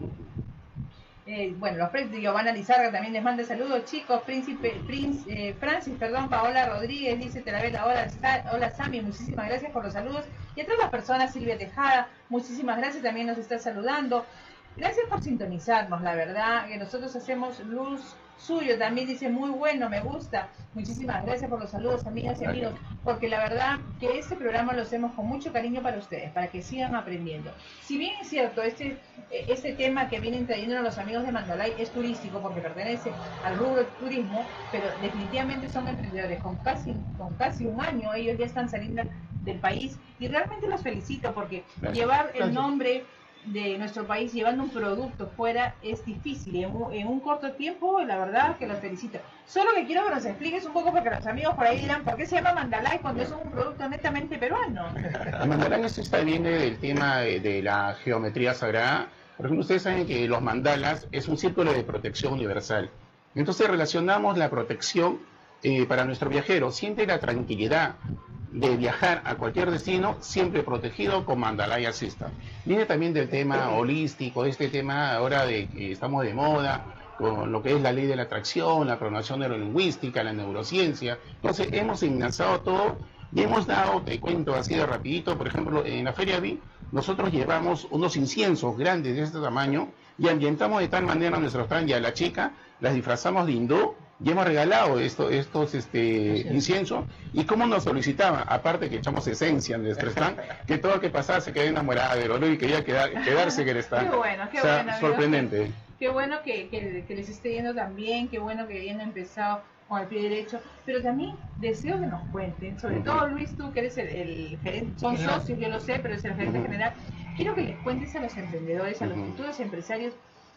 Eh, bueno, los precios, Giovanna Lizarga también les manda saludos, chicos. Príncipe, Prince, eh, Francis, perdón, Paola Rodríguez dice: te la ve la hola, Sa- hola Sami, muchísimas gracias por los saludos. Y a todas las personas, Silvia Tejada, muchísimas gracias, también nos está saludando. Gracias por sintonizarnos, la verdad, que nosotros hacemos luz suyo, también dice muy bueno, me gusta. Muchísimas gracias por los saludos, amigas y amigos, porque la verdad que este programa lo hacemos con mucho cariño para ustedes, para que sigan aprendiendo. Si bien es cierto, este, eh, este tema que vienen trayendo los amigos de Mandalay es turístico porque pertenece al rubro del turismo, pero definitivamente son emprendedores. Con casi, con casi un año ellos ya están saliendo del país y realmente los felicito porque Gracias. llevar el Gracias. nombre de nuestro país llevando un producto fuera es difícil en un, en un corto tiempo. La verdad que los felicito. Solo que quiero que nos expliques un poco porque los amigos por ahí dirán ¿por qué se llama Mandalay cuando es un producto netamente peruano? El Mandalay está viene del tema de, de la geometría sagrada. Por ejemplo, ustedes saben que los mandalas es un círculo de protección universal. Entonces relacionamos la protección eh, para nuestro viajero. Siente la tranquilidad de viajar a cualquier destino siempre protegido con Mandalay Assistance. Viene también del tema holístico, este tema ahora de que estamos de moda, con lo que es la ley de la atracción, la programación neurolingüística, la neurociencia. Entonces hemos enlazado todo y hemos dado, te cuento así de rapidito, por ejemplo, en la Feria V I P, nosotros llevamos unos inciensos grandes de este tamaño y ambientamos de tal manera nuestros stand y a la chica, las disfrazamos de hindú y hemos regalado esto, estos este, inciensos. ¿Y cómo nos solicitaban? Aparte que echamos esencia en nuestro stand, que todo el que pasaba se quedaba enamorada de Lolo y quería quedar, quedarse en el stand. Qué bueno, qué o sea, bueno, amigos. sorprendente. Qué bueno que, que, que les esté yendo tan bien, qué bueno que hayan empezado con el pie derecho, pero también deseo que nos cuenten, sobre Ujú. todo Luis, tú que eres el, el gerente, son socios, yo lo sé, pero es el gerente Ujú. general, quiero que les cuentes a los emprendedores, a los Ujú. futuros empresarios,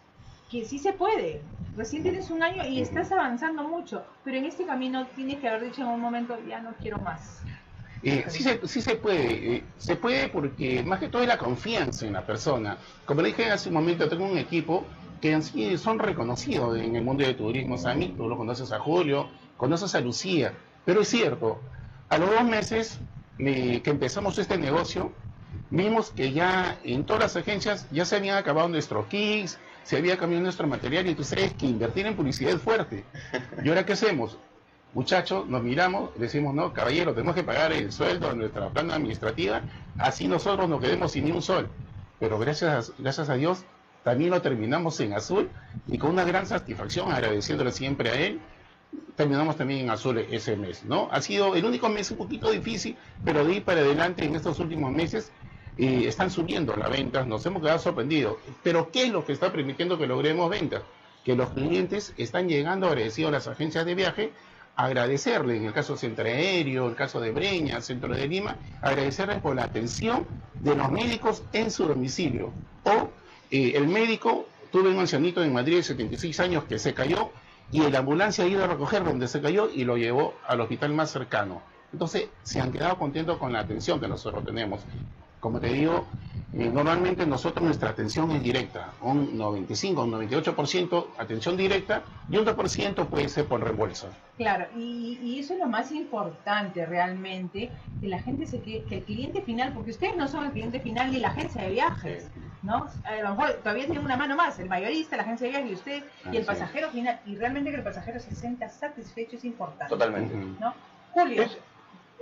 que sí se puede. Recién tienes un año y estás avanzando mucho, pero en este camino tienes que haber dicho en un momento, ya no quiero más. Eh, sí, se, sí se puede, eh, se puede porque más que todo es la confianza en la persona. Como le dije hace un momento, tengo un equipo que en sí son reconocidos en el mundo del turismo. Sammy, tú lo conoces a Julio, conoces a Lucía, pero es cierto, a los dos meses eh, que empezamos este negocio, vimos que ya en todas las agencias ya se habían acabado nuestros kits, se había cambiado nuestro material y tú sabes que invertir en publicidad es fuerte. ¿Y ahora qué hacemos? Muchachos, nos miramos, decimos, no, caballero, tenemos que pagar el sueldo de nuestra plana administrativa, así nosotros nos quedemos sin ni un sol. Pero gracias a, gracias a Dios, también lo terminamos en azul y con una gran satisfacción, agradeciéndole siempre a él, terminamos también en azul ese mes, ¿no? Ha sido el único mes un poquito difícil, pero de ahí para adelante en estos últimos meses eh, están subiendo las ventas, nos hemos quedado sorprendidos. Pero ¿qué es lo que está permitiendo que logremos ventas? Que los clientes están llegando agradecidos a las agencias de viaje, agradecerle, en el caso de Centro Aéreo, el caso de Breña, Centro de Lima, agradecerles por la atención de los médicos en su domicilio. O eh, el médico, tuve un ancianito en Madrid de setenta y seis años que se cayó y la ambulancia ha ido a recoger donde se cayó y lo llevó al hospital más cercano. Entonces se han quedado contentos con la atención que nosotros tenemos. Como te digo, eh, normalmente nosotros nuestra atención es directa, un noventa y cinco, un noventa y ocho por ciento atención directa y un dos por ciento puede ser por reembolso. Claro, y, y eso es lo más importante realmente, que la gente se quede, que el cliente final, porque ustedes no son el cliente final ni la agencia de viajes, ¿no? A lo mejor todavía tienen una mano más, el mayorista, la agencia de viajes y usted, y el Así pasajero final, y realmente que el pasajero se sienta satisfecho es importante. Totalmente. Ujú. ¿No? Julio, Es-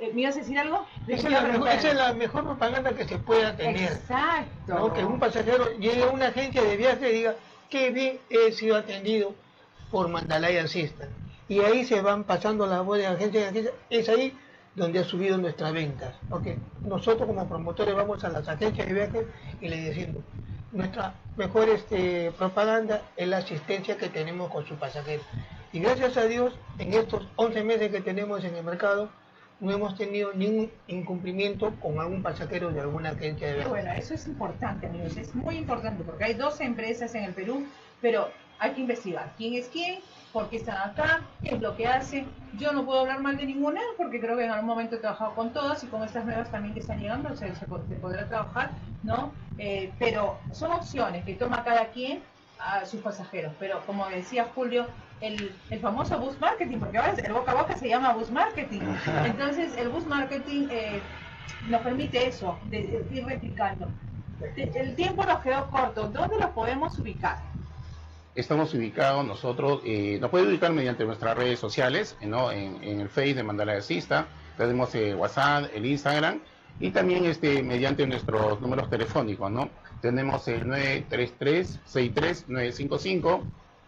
eh, ¿me ibas a decir algo? Esa es, la mejor, esa es la mejor propaganda que se pueda tener. Exacto. ¿No? Que un pasajero llegue a una agencia de viaje y diga, qué bien he sido atendido por Mandalay Assistant. Y ahí se van pasando las voces de agencia en agencia. Es ahí donde ha subido nuestras ventas. Porque nosotros como promotores vamos a las agencias de viajes y les decimos, nuestra mejor este, propaganda es la asistencia que tenemos con sus pasajeros. Y gracias a Dios, en estos once meses que tenemos en el mercado, no hemos tenido ningún incumplimiento con algún pasajero de alguna agencia de viajes. Bueno, eso es importante, amigos, es muy importante, porque hay doce empresas en el Perú, pero hay que investigar quién es quién, por qué están acá, qué es lo que hacen. Yo no puedo hablar mal de ninguna, porque creo que en algún momento he trabajado con todas, y con estas nuevas también que están llegando, o sea, se, se podrá trabajar, ¿no? Eh, pero son opciones que toma cada quien a sus pasajeros, pero como decía Julio, el, el famoso bus marketing, porque ahora el boca a boca se llama bus marketing, entonces el bus marketing eh, nos permite eso, de, de ir replicando. El tiempo nos quedó corto, ¿dónde los podemos ubicar? Estamos ubicados nosotros, eh, nos puede ubicar mediante nuestras redes sociales, ¿no? en, en el Face de Mandalay Assistant, tenemos el WhatsApp, el Instagram, y también este, mediante nuestros números telefónicos, ¿no? Tenemos el nueve tres tres, seis tres nueve cinco cinco.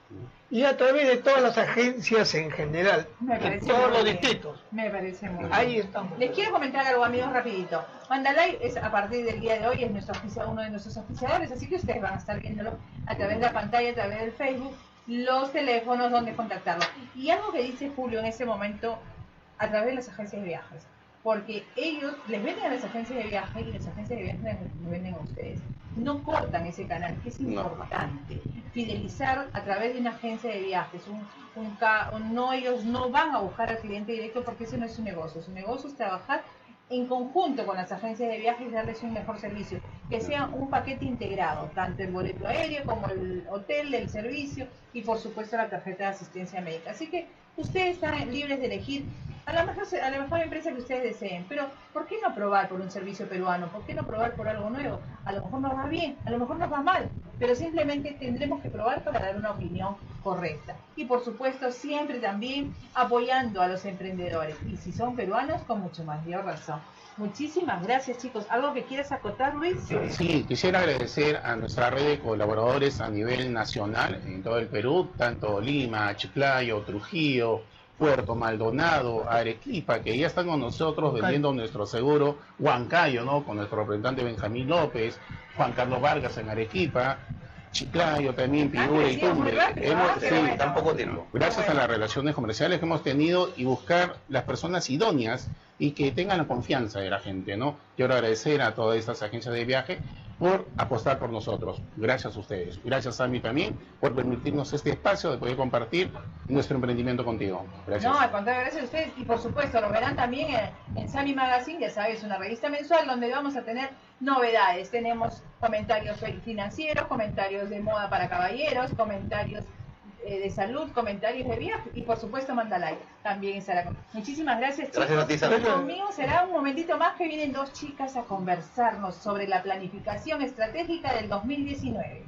Y a través de todas las agencias en general, en todos los bien. distritos. Me parece muy bien. Ahí estamos. Les quiero comentar algo, amigos, rapidito. Mandalay es, a partir del día de hoy, es nuestro oficia, uno de nuestros oficiadores, así que ustedes van a estar viéndolo a través de la pantalla, a través del Facebook, los teléfonos donde contactarlo. Y algo que dice Julio en ese momento, a través de las agencias de viajes, porque ellos les venden a las agencias de viaje y las agencias de viajes les venden a ustedes. No cortan ese canal, que es importante. Fidelizar a través de una agencia de viajes. Un, un, un, no, ellos no van a buscar al cliente directo porque ese no es su negocio. Su negocio es trabajar en conjunto con las agencias de viajes y darles un mejor servicio. Que sea un paquete integrado, tanto el boleto aéreo como el hotel, el servicio y por supuesto la tarjeta de asistencia médica. Así que ustedes están libres de elegir a la mejor, a la mejor empresa que ustedes deseen, pero ¿por qué no probar por un servicio peruano? ¿Por qué no probar por algo nuevo? A lo mejor nos va bien, a lo mejor nos va mal, pero simplemente tendremos que probar para dar una opinión correcta. Y por supuesto siempre también apoyando a los emprendedores, y si son peruanos, con mucho mayor razón. Muchísimas gracias, chicos. ¿Algo que quieras acotar, Luis? Sí, quisiera agradecer a nuestra red de colaboradores a nivel nacional en todo el Perú, tanto Lima, Chiclayo, Trujillo, Puerto Maldonado, Arequipa, que ya están con nosotros vendiendo nuestro seguro, Huancayo, ¿no? Con nuestro representante Benjamín López, Juan Carlos Vargas en Arequipa, Chiclayo también, Piura y Tumbe. Hemos, ah, sí, bueno. tan poco tiempo. Gracias a las relaciones comerciales que hemos tenido y buscar las personas idóneas y que tengan la confianza de la gente, ¿no? Quiero agradecer a todas estas agencias de viaje por apostar por nosotros. Gracias a ustedes. Gracias a mí también por permitirnos este espacio de poder compartir nuestro emprendimiento contigo. Gracias. No, al contrario, gracias a ustedes. Y por supuesto, lo verán también en, en Sammy Magazine, ya sabes, una revista mensual donde vamos a tener novedades. Tenemos comentarios financieros, comentarios de moda para caballeros, comentarios eh, de salud, comentarios de viaje y por supuesto Mandalay también estará con. Muchísimas gracias, chicos. Gracias a ti, Sammy. Conmigo será un momentito más que vienen dos chicas a conversarnos sobre la planificación estratégica del dos mil diecinueve.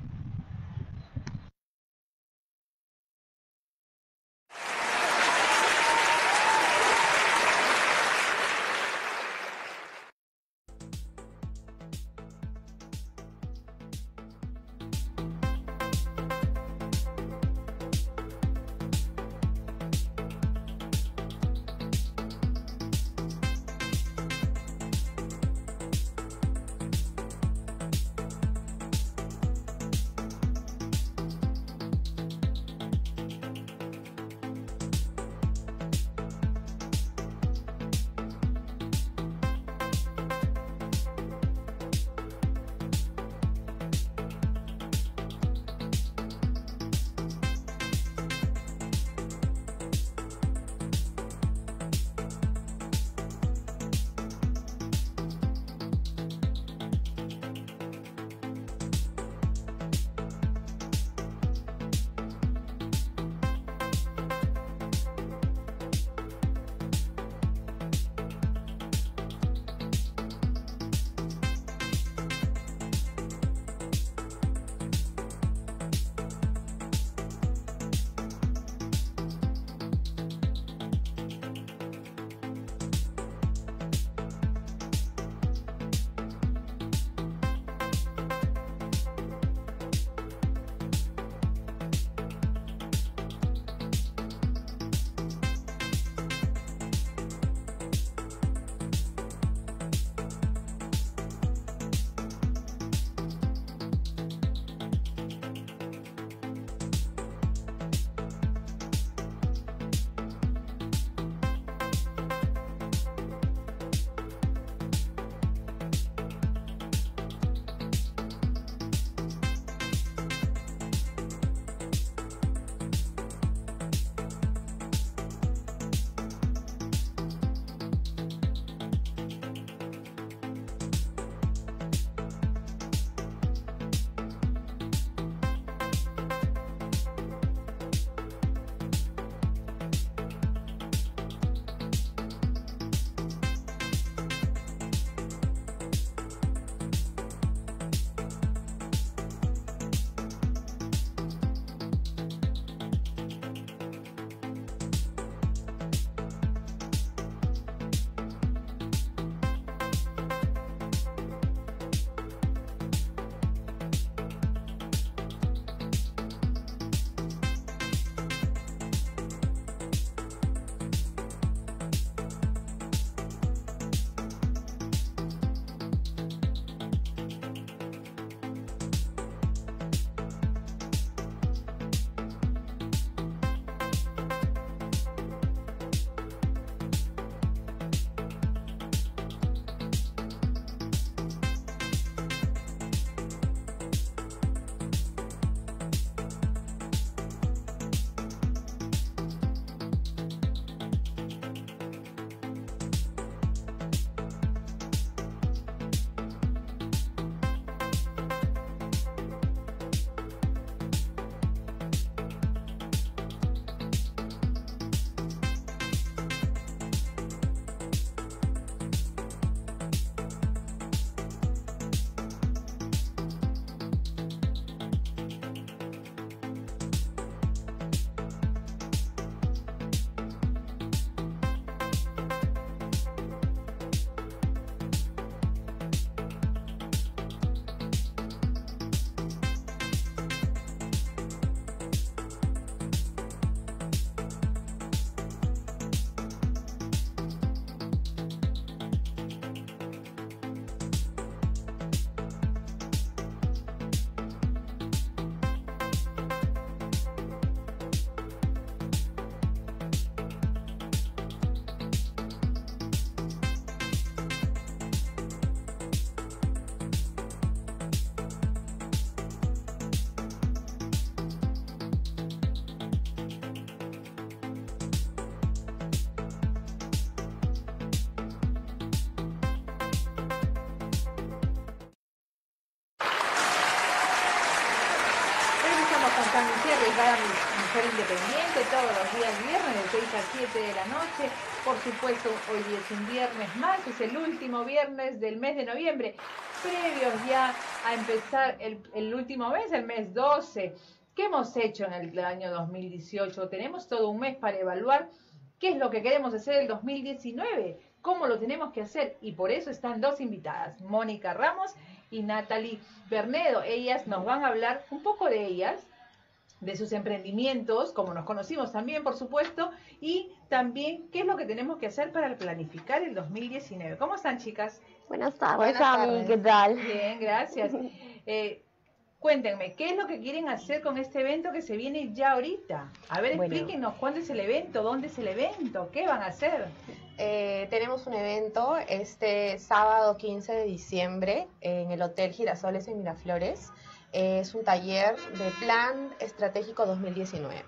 están? Lucía Arriesgada, mujer independiente, todos los días viernes de seis a siete de la noche. Por supuesto, hoy es un viernes más, es el último viernes del mes de noviembre, previos ya a empezar el, el último mes, el mes doce. ¿Qué hemos hecho en el año dos mil dieciocho? Tenemos todo un mes para evaluar qué es lo que queremos hacer el dos mil diecinueve, cómo lo tenemos que hacer, y por eso están dos invitadas, Mónica Ramos y Natalie Bernedo. Ellas nos van a hablar un poco de ellas, de sus emprendimientos, como nos conocimos también, por supuesto, y también qué es lo que tenemos que hacer para planificar el dos mil diecinueve. ¿Cómo están, chicas? Buenas tardes, Buenas Cami, tardes. ¿qué tal? Bien, gracias. Eh, cuéntenme, ¿qué es lo que quieren hacer con este evento que se viene ya ahorita? A ver, Bueno. explíquenos cuándo es el evento, dónde es el evento, qué van a hacer. Eh, tenemos un evento este sábado quince de diciembre en el Hotel Girasoles en Miraflores. Eh, es un taller de Plan Estratégico dos mil diecinueve.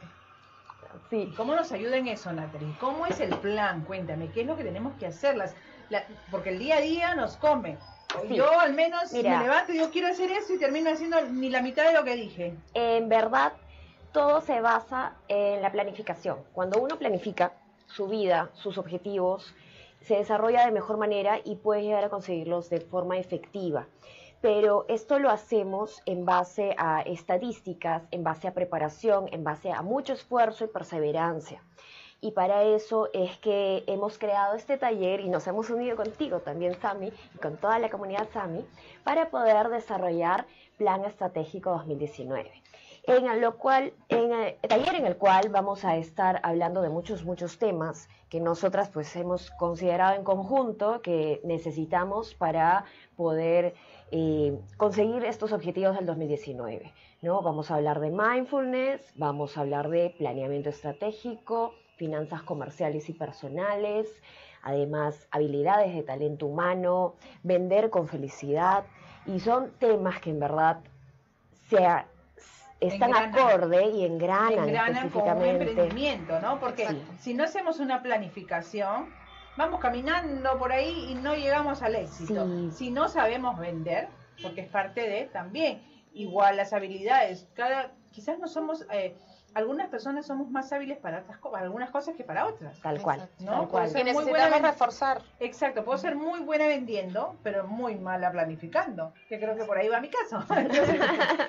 Sí, ¿Cómo nos ayuda en eso, Natalie? ¿Cómo es el plan? Cuéntame, ¿qué es lo que tenemos que hacer? Las, la- porque el día a día nos come. Sí. Yo al menos Mira. me levanto y yo quiero hacer eso y termino haciendo ni la mitad de lo que dije. en verdad todo se basa en la planificación. Cuando uno planifica su vida, sus objetivos, se desarrolla de mejor manera y puede llegar a conseguirlos de forma efectiva. Pero esto lo hacemos en base a estadísticas, en base a preparación, en base a mucho esfuerzo y perseverancia. Y para eso es que hemos creado este taller y nos hemos unido contigo también, Sami, y con toda la comunidad Sami, para poder desarrollar Plan Estratégico dos mil diecinueve. En lo cual, en el taller en el cual vamos a estar hablando de muchos, muchos temas que nosotras pues hemos considerado en conjunto que necesitamos para poder eh, conseguir estos objetivos del dos mil diecinueve, ¿no? Vamos a hablar de mindfulness, vamos a hablar de planeamiento estratégico, finanzas comerciales y personales, además habilidades de talento humano, vender con felicidad, y son temas que en verdad se a- están Engranan. acorde y engranan, Engranan con un específicamente. emprendimiento, ¿no? Porque Exacto. si no hacemos una planificación, vamos caminando por ahí y no llegamos al éxito. Sí. Si no sabemos vender, porque es parte de también, igual las habilidades, cada quizás no somos, eh, algunas personas somos más hábiles para otras co- para algunas cosas que para otras. Tal cual, Exacto. ¿no? tal Puede cual. ser Y muy buena necesitamos ven- reforzar. Exacto, puedo ser muy buena vendiendo, pero muy mala planificando, que creo que por ahí va mi caso. Entonces,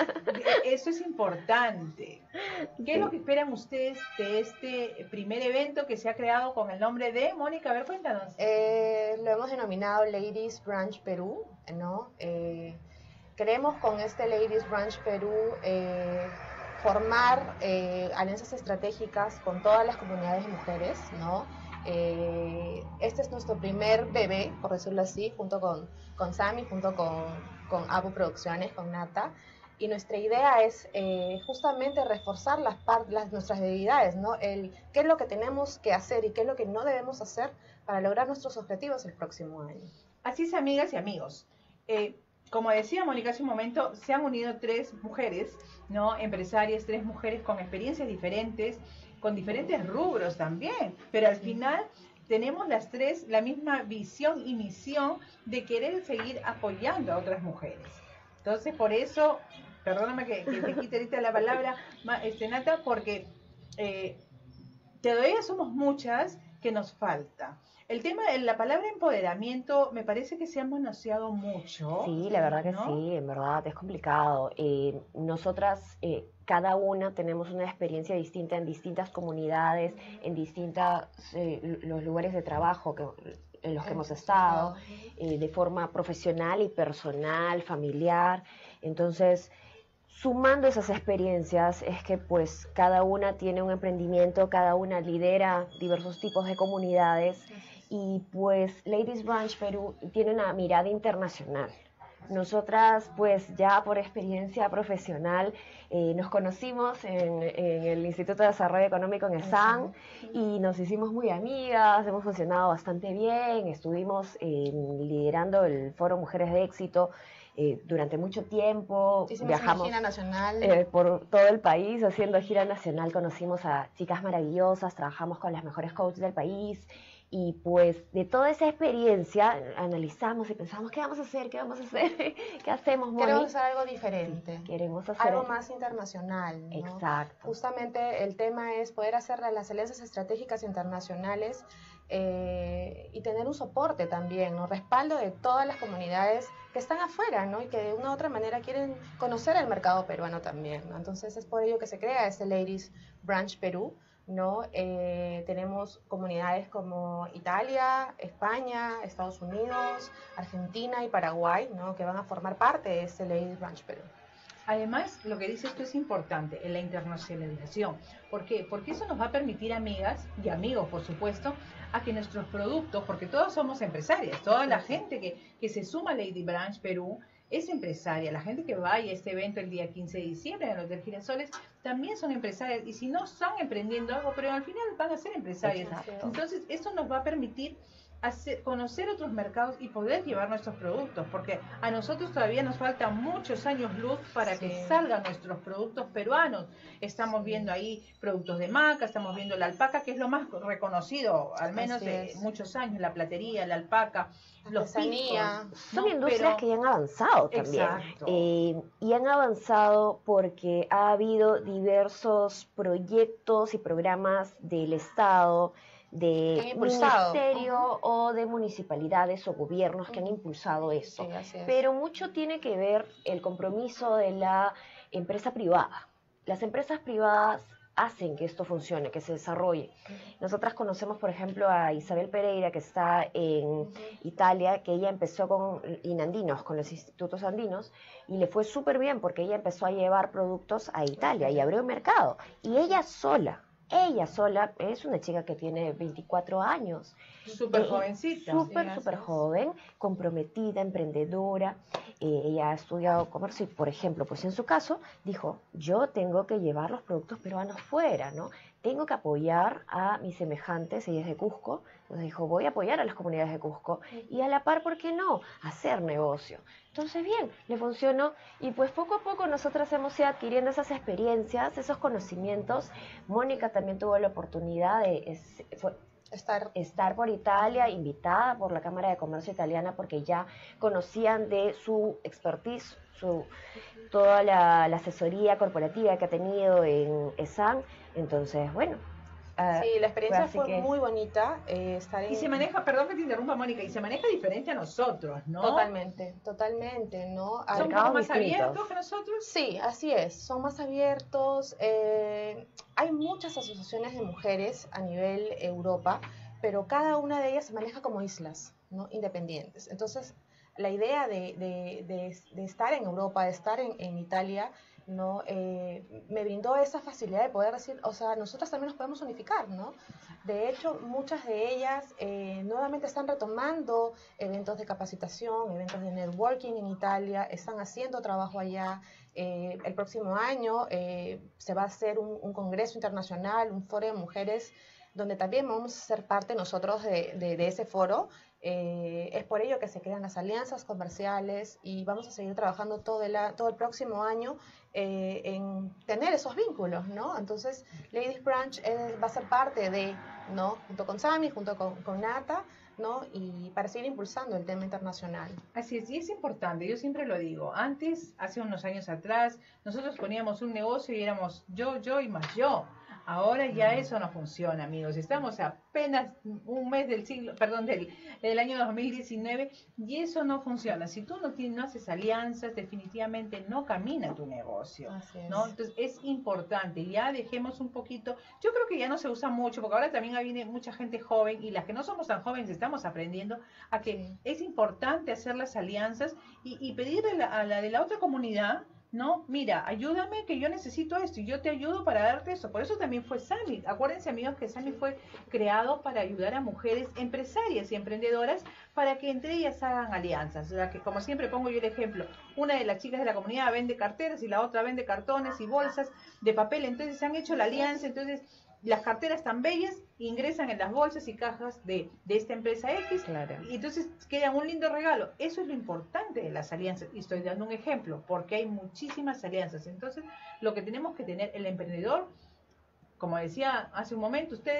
eso es importante. ¿Qué es lo que esperan ustedes de este primer evento que se ha creado con el nombre de Mónica? A ver, cuéntanos. Eh, lo hemos denominado Ladies Branch Perú, ¿no? Eh, queremos con este Ladies Branch Perú eh, formar eh, alianzas estratégicas con todas las comunidades de mujeres, ¿no? Eh, este es nuestro primer bebé, por decirlo así, junto con, con Sami, junto con, con Abu Producciones, con Nata. Y nuestra idea es eh, justamente reforzar las, par- las nuestras debilidades, ¿no? El, qué es lo que tenemos que hacer y qué es lo que no debemos hacer para lograr nuestros objetivos el próximo año. Así es, amigas y amigos. Eh, como decía Mónica hace un momento, se han unido tres mujeres, ¿no? Empresarias, tres mujeres con experiencias diferentes, con diferentes rubros también, pero al final tenemos las tres la misma visión y misión de querer seguir apoyando a otras mujeres. Entonces, por eso, perdóname que, que te quite ahorita la palabra, ma- este, Nata, porque eh, todavía somos muchas que nos falta. El tema de la palabra empoderamiento me parece que se ha manoseado mucho. Sí, la verdad que ¿no? sí, en verdad es complicado. Eh, nosotras, eh, cada una tenemos una experiencia distinta en distintas comunidades, en distintos eh, los lugares de trabajo que, en los que hemos estado, eh, de forma profesional y personal, familiar. Entonces, sumando esas experiencias es que pues cada una tiene un emprendimiento, cada una lidera diversos tipos de comunidades y pues Ladies Branch Perú tiene una mirada internacional. Nosotras pues ya por experiencia profesional eh, nos conocimos en, en el Instituto de Desarrollo Económico en ESAN y nos hicimos muy amigas, hemos funcionado bastante bien, estuvimos eh, liderando el Foro Mujeres de Éxito eh, durante mucho tiempo, Hicimos viajamos una gira nacional. eh, por todo el país haciendo gira nacional, conocimos a chicas maravillosas, trabajamos con las mejores coaches del país Y pues de toda esa experiencia analizamos y pensamos, ¿qué vamos a hacer? ¿Qué vamos a hacer? ¿Qué hacemos, Moni? Queremos hacer algo diferente. Sí, queremos hacer algo más internacional, ¿no? Exacto. Justamente el tema es poder hacer las alianzas estratégicas internacionales eh, y tener un soporte también, ¿no? Respaldo de todas las comunidades que están afuera, ¿no? Y que de una u otra manera quieren conocer el mercado peruano también, ¿no? Entonces es por ello que se crea este Ladies Branch Perú, ¿no? Eh, tenemos comunidades como Italia, España, Estados Unidos, Argentina y Paraguay, ¿no? Que van a formar parte de este Ladies Branch Perú. Además, lo que dice esto es importante, en la internacionalización. ¿Por qué? Porque eso nos va a permitir, amigas y amigos, por supuesto, a que nuestros productos, porque todos somos empresarias, toda la gente que, que se suma a Lady Branch Perú es empresaria, la gente que vaya a este evento el día quince de diciembre en el Hotel Girasoles también son empresarias, y si no están emprendiendo algo, pero al final van a ser empresarias. Exacto. Entonces, eso nos va a permitir hacer, conocer otros mercados y poder llevar nuestros productos, porque a nosotros todavía nos faltan muchos años luz para Sí. que salgan nuestros productos peruanos. Estamos Sí. viendo ahí productos de maca, estamos viendo la alpaca, que es lo más reconocido, al menos Así de es. muchos años, la platería, la alpaca, los Artesanía. piscos, Son ¿no? industrias Pero- que ya han avanzado también. Exacto. Eh, y han avanzado porque ha habido diversos proyectos y programas del Estado, Que han de impulsado. ministerio o de municipalidades o gobiernos que han Ujú. impulsado eso. Sí, así es. Pero mucho tiene que ver el compromiso de la empresa privada. Las empresas privadas hacen que esto funcione, que se desarrolle. Nosotras conocemos, por ejemplo, a Isabel Pereira, que está en Ujú. Italia, que ella empezó con Inandinos, con los institutos andinos, y le fue súper bien porque ella empezó a llevar productos a Italia y abrió un mercado. Y ella sola, ella sola, es una chica que tiene veinticuatro años. Súper Eh, jovencita. Súper, Sí, súper así es. joven, comprometida, emprendedora. Eh, ella ha estudiado comercio y, por ejemplo, pues en su caso, dijo, yo tengo que llevar los productos peruanos fuera, ¿no? Tengo que apoyar a mis semejantes, ella es de Cusco, entonces dijo, voy a apoyar a las comunidades de Cusco y a la par, ¿por qué no? Hacer negocio. Entonces, bien, le funcionó y pues poco a poco nosotras hemos ido adquiriendo esas experiencias, esos conocimientos. Mónica también tuvo la oportunidad de... es- fue- Estar estar por Italia, invitada por la Cámara de Comercio Italiana, porque ya conocían de su expertise, su, toda la, la asesoría corporativa que ha tenido en ESAN. Entonces, bueno. ah, Sí, la experiencia así fue que- muy bonita. eh, estar en... Y se maneja, perdón que te interrumpa, Mónica, y se maneja diferente a nosotros, ¿no? Totalmente, totalmente, ¿no? Son un Mercados poco más distintos. abiertos que nosotros. Sí, así es, son más abiertos. eh, hay muchas asociaciones de mujeres a nivel Europa, pero cada una de ellas se maneja como islas, ¿no? Independientes. Entonces, la idea de, de- de- de estar en Europa, de estar en, en Italia, ¿no? Eh, me brindó esa facilidad de poder decir, o sea, nosotras también nos podemos unificar, ¿no? De hecho, muchas de ellas eh, nuevamente están retomando eventos de capacitación, eventos de networking en Italia, están haciendo trabajo allá. Eh, el próximo año eh, se va a hacer un, un congreso internacional, un foro de mujeres, donde también vamos a ser parte nosotros de, de- de ese foro. Eh, es por ello que se crean las alianzas comerciales y vamos a seguir trabajando todo el, a- todo el próximo año eh, en tener esos vínculos, ¿no? Entonces, Ladies Branch eh, va a ser parte de, ¿no? Junto con Sami, junto con, con Nata, ¿no? Y para seguir impulsando el tema internacional. Así es, y es importante, yo siempre lo digo, antes, hace unos años atrás, nosotros poníamos un negocio y éramos yo, yo y más yo. Ahora ya eso no funciona, amigos. Estamos apenas un mes del siglo, perdón, del, del año dos mil diecinueve y eso no funciona. Si tú no, tienes, no haces alianzas, definitivamente no camina tu negocio, Así es. ¿no? Entonces es importante, ya dejemos un poquito. Yo creo que ya no se usa mucho, porque ahora también viene mucha gente joven y las que no somos tan jóvenes estamos aprendiendo a que Sí. es importante hacer las alianzas y, y pedirle a la, a la de la otra comunidad, no, mira, ayúdame que yo necesito esto y yo te ayudo para darte eso. Por eso también fue Sami. Acuérdense, amigos, que Sami fue creado para ayudar a mujeres empresarias y emprendedoras para que entre ellas hagan alianzas. O sea, que como siempre pongo yo el ejemplo, una de las chicas de la comunidad vende carteras y la otra vende cartones y bolsas de papel. Entonces se han hecho la alianza, entonces las carteras tan bellas ingresan en las bolsas y cajas de, de esta empresa X. Claro. Y entonces quedan un lindo regalo. Eso es lo importante de las alianzas. Y estoy dando un ejemplo, porque hay muchísimas alianzas. Entonces, lo que tenemos que tener el emprendedor, como decía hace un momento ustedes,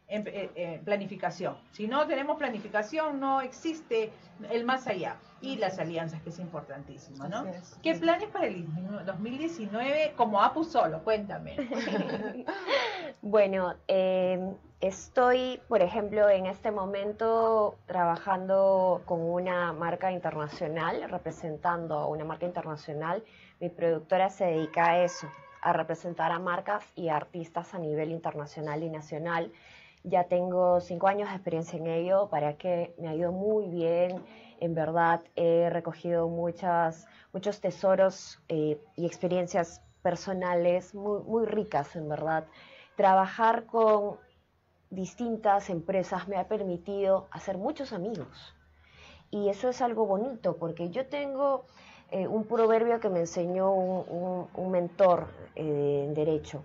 en, en, en planificación. Si no tenemos planificación, no existe el más allá. Y las alianzas, que es importantísimo, ¿no? Es. ¿Qué planes para el dos mil diecinueve como Apu Solo? Cuéntame. Bueno, eh, estoy, por ejemplo, en este momento trabajando con una marca internacional, representando a una marca internacional. Mi productora se dedica a eso, a representar a marcas y a artistas a nivel internacional y nacional. Ya tengo cinco años de experiencia en ello, para que me ha ido muy bien. En verdad he recogido muchas, muchos tesoros eh, y experiencias personales muy, muy ricas, en verdad. Trabajar con distintas empresas me ha permitido hacer muchos amigos. Y eso es algo bonito, porque yo tengo eh, un proverbio que me enseñó un, un, un mentor eh, en Derecho.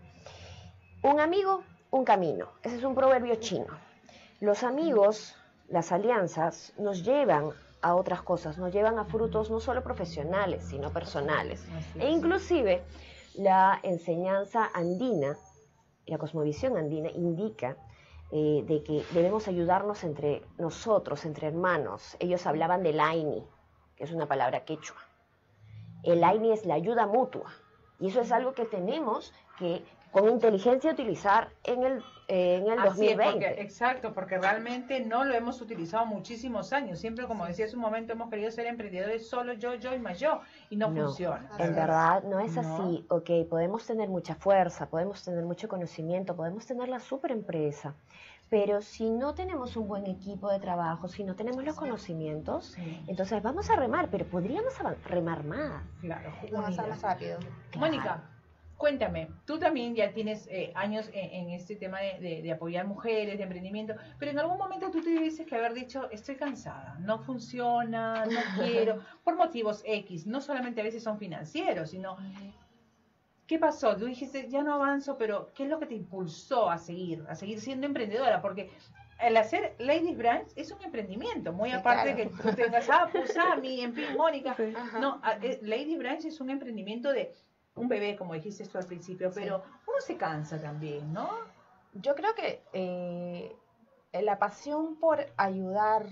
Un amigo, un camino. Ese es un proverbio chino. Los amigos, las alianzas, nos llevan a otras cosas, nos llevan a frutos no solo profesionales, sino personales. E inclusive la enseñanza andina, la cosmovisión andina indica eh, de que debemos ayudarnos entre nosotros, entre hermanos. Ellos hablaban del aini, que es una palabra quechua. El aini es la ayuda mutua. Y eso es algo que tenemos que con inteligencia utilizar en el, eh, en el Así dos mil veinte. Es porque, exacto, porque realmente no lo hemos utilizado muchísimos años. Siempre, como decía hace un momento, hemos querido ser emprendedores solo yo, yo y más yo, y no, no funciona. En verdad no es así. No. Ok, podemos tener mucha fuerza, podemos tener mucho conocimiento, podemos tener la super empresa, pero si no tenemos un buen equipo de trabajo, si no tenemos los conocimientos, sí. entonces vamos a remar, pero podríamos remar más. Claro, avanzar más rápido. Claro. Mónica, cuéntame, tú también ya tienes eh, años en, en este tema de, de, de apoyar mujeres, de emprendimiento, pero en algún momento tú te dices que haber dicho, estoy cansada, no funciona, no quiero, por motivos X, no solamente a veces son financieros, sino... ¿Qué pasó? Tú dijiste, ya no avanzo, pero ¿qué es lo que te impulsó a seguir, a seguir siendo emprendedora? Porque el hacer Ladies Branch es un emprendimiento, muy sí, aparte claro. de que tú tengas Apu, Sami, en fin, Mónica. Sí. No, Ladies Branch es un emprendimiento de un bebé, como dijiste tú al principio, pero sí. uno se cansa también, ¿no? Yo creo que eh, la pasión por ayudar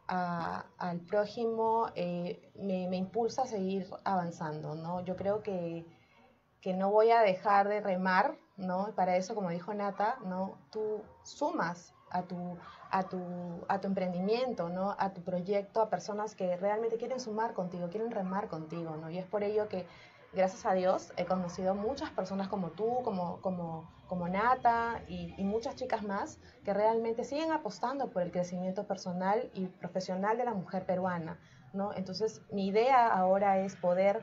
a, al prójimo eh, me, me impulsa a seguir avanzando, ¿no? Yo creo que que no voy a dejar de remar, ¿no? Para eso, como dijo Nata, ¿no? Tú sumas a tu, a tu, a tu emprendimiento, ¿no? A tu proyecto, a personas que realmente quieren sumar contigo, quieren remar contigo, ¿no? Y es por ello que, gracias a Dios, he conocido muchas personas como tú, como, como, como Nata y, y muchas chicas más que realmente siguen apostando por el crecimiento personal y profesional de la mujer peruana, ¿no? Entonces, mi idea ahora es poder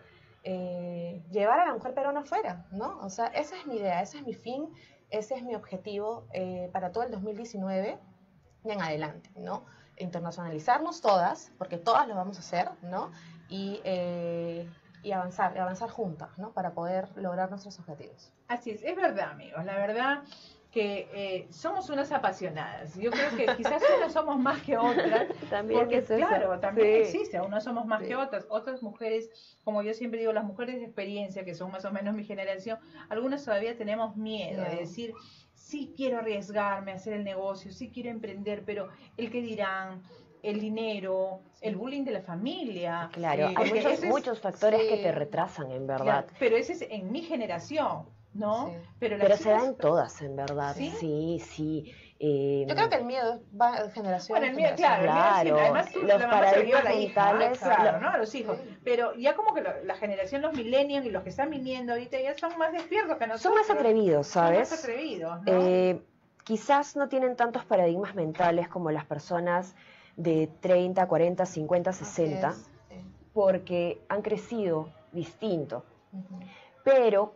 Eh, llevar a la mujer peruana afuera, ¿no? O sea, esa es mi idea, ese es mi fin, ese es mi objetivo eh, para todo el dos mil diecinueve y en adelante, ¿no? Internacionalizarnos todas, porque todas lo vamos a hacer, ¿no? Y, eh, y avanzar, avanzar juntas, ¿no? Para poder lograr nuestros objetivos. Así es, es verdad, amigos, la verdad que eh, somos unas apasionadas. Yo creo que quizás unas somos más que otras. También porque, es eso. Claro, también sí. existe, unas somos más sí. que otras. Otras mujeres, como yo siempre digo, las mujeres de experiencia, que son más o menos mi generación, algunas todavía tenemos miedo no. de decir, sí quiero arriesgarme a hacer el negocio, sí quiero emprender, pero el que dirán, el dinero, sí. el bullying de la familia. Claro, eh, hay muchos, es, muchos factores sí. que te retrasan, en verdad. Claro, pero ese es en mi generación. ¿No? Sí. Pero, pero chicas... se da en todas, en verdad. Sí, sí. sí. Eh, Yo creo que el miedo va de generación bueno, el miedo, generación. claro, el miedo, además tú, los la mamá se lo lleva a la mentales, hija, claro, lo... ¿no? A los hijos. Sí. Pero ya como que lo, la generación, los millennials y los que están viniendo ahorita ya son más despiertos que nosotros. Son más atrevidos, ¿sabes? Son más atrevidos, ¿no? Eh, quizás no tienen tantos paradigmas mentales como las personas de treinta, cuarenta, cincuenta, sesenta, sí. porque han crecido distinto. Uh-huh. Pero